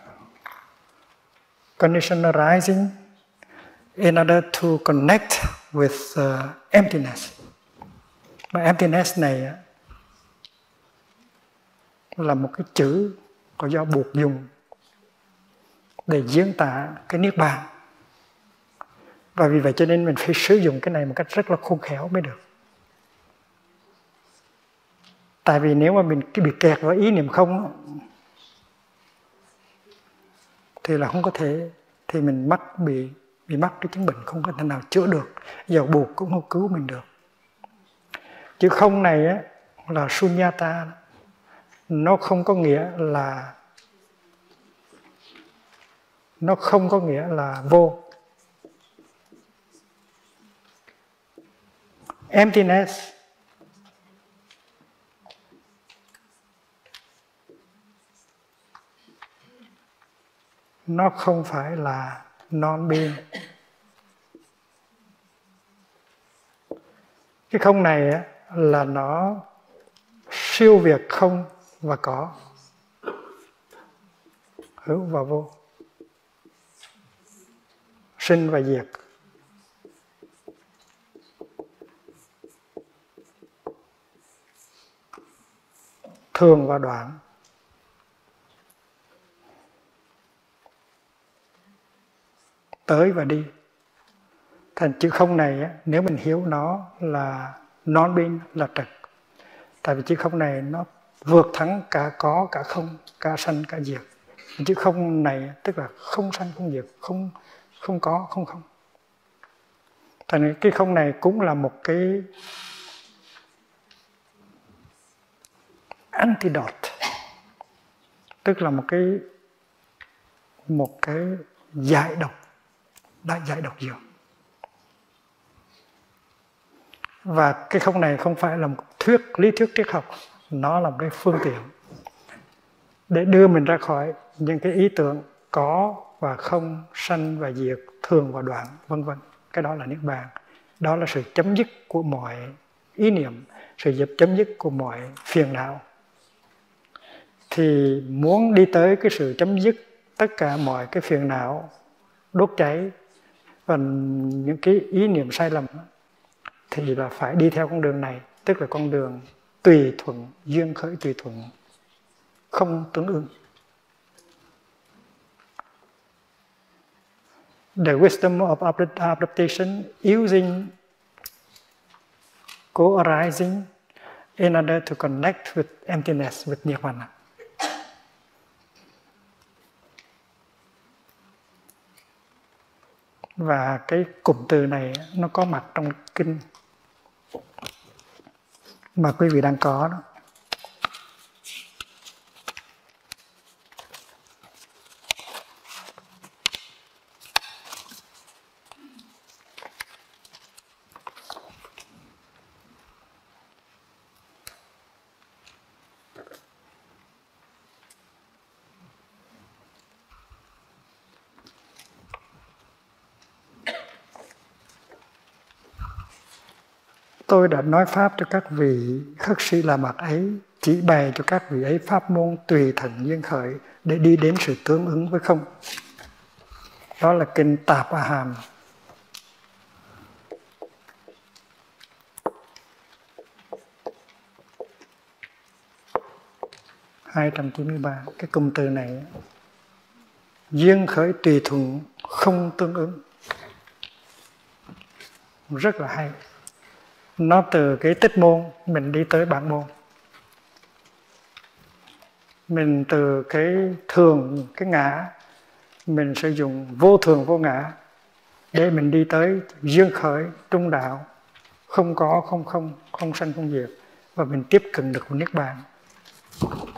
conditional arising in order to connect with emptiness. Mà emptiness này là một cái chữ có do buộc dùng để diễn tả cái niết bàn. Và vì vậy cho nên mình phải sử dụng cái này một cách rất là khôn khéo mới được. Tại vì nếu mà mình bị kẹt vào ý niệm không thì là không có thể, thì mình bị mắc cái chứng bệnh không có thể nào chữa được, dầu buộc cũng không cứu mình được. Chữ không này á, là sunyata, nó không có nghĩa là vô. Emptiness nó không phải là non-being. Cái không này á, là nó siêu việt không và có, hữu và vô, sinh và diệt. Thường và đoạn. Tới và đi. Thành chữ không này á, nếu mình hiểu nó là non-being, là trật. Tại vì chữ không này nó vượt thắng cả có cả không, cả sanh cả diệt. Chứ không này tức là không sanh không diệt, không có không không. Thành ra cái không này cũng là một cái antidote, tức là một cái giải độc, đã giải độc dược. Và cái không này không phải là một lý thuyết triết học, nó là một cái phương tiện để đưa mình ra khỏi những cái ý tưởng có và không, sanh và diệt, thường và đoạn, vân vân. Cái đó là niết bàn. Đó là sự chấm dứt của mọi ý niệm, sự chấm dứt của mọi phiền não. Thì muốn đi tới cái sự chấm dứt tất cả mọi cái phiền não, đốt cháy và những cái ý niệm sai lầm, thì là phải đi theo con đường này, tức là con đường tùy thuận, duyên khởi tùy thuận, không tương ứng. The wisdom of adaptation using co-arising in order to connect with emptiness, with nirvana. Và cái cụm từ này nó có mặt trong kinh mà quý vị đang có đó. Tôi đã nói pháp cho các vị khất sĩ La Mật ấy, chỉ bày cho các vị ấy pháp môn tùy thuận duyên khởi để đi đến sự tương ứng với không. Đó là kinh Tạp A Hàm. (293). Cái cụm từ này, duyên khởi tùy thuận không tương ứng, rất là hay. Nó từ cái tích môn mình đi tới bản môn, mình từ cái thường, cái ngã, mình sử dụng vô thường vô ngã để mình đi tới duyên khởi trung đạo, không có không không, không sanh không diệt, và mình tiếp cận được niết bàn.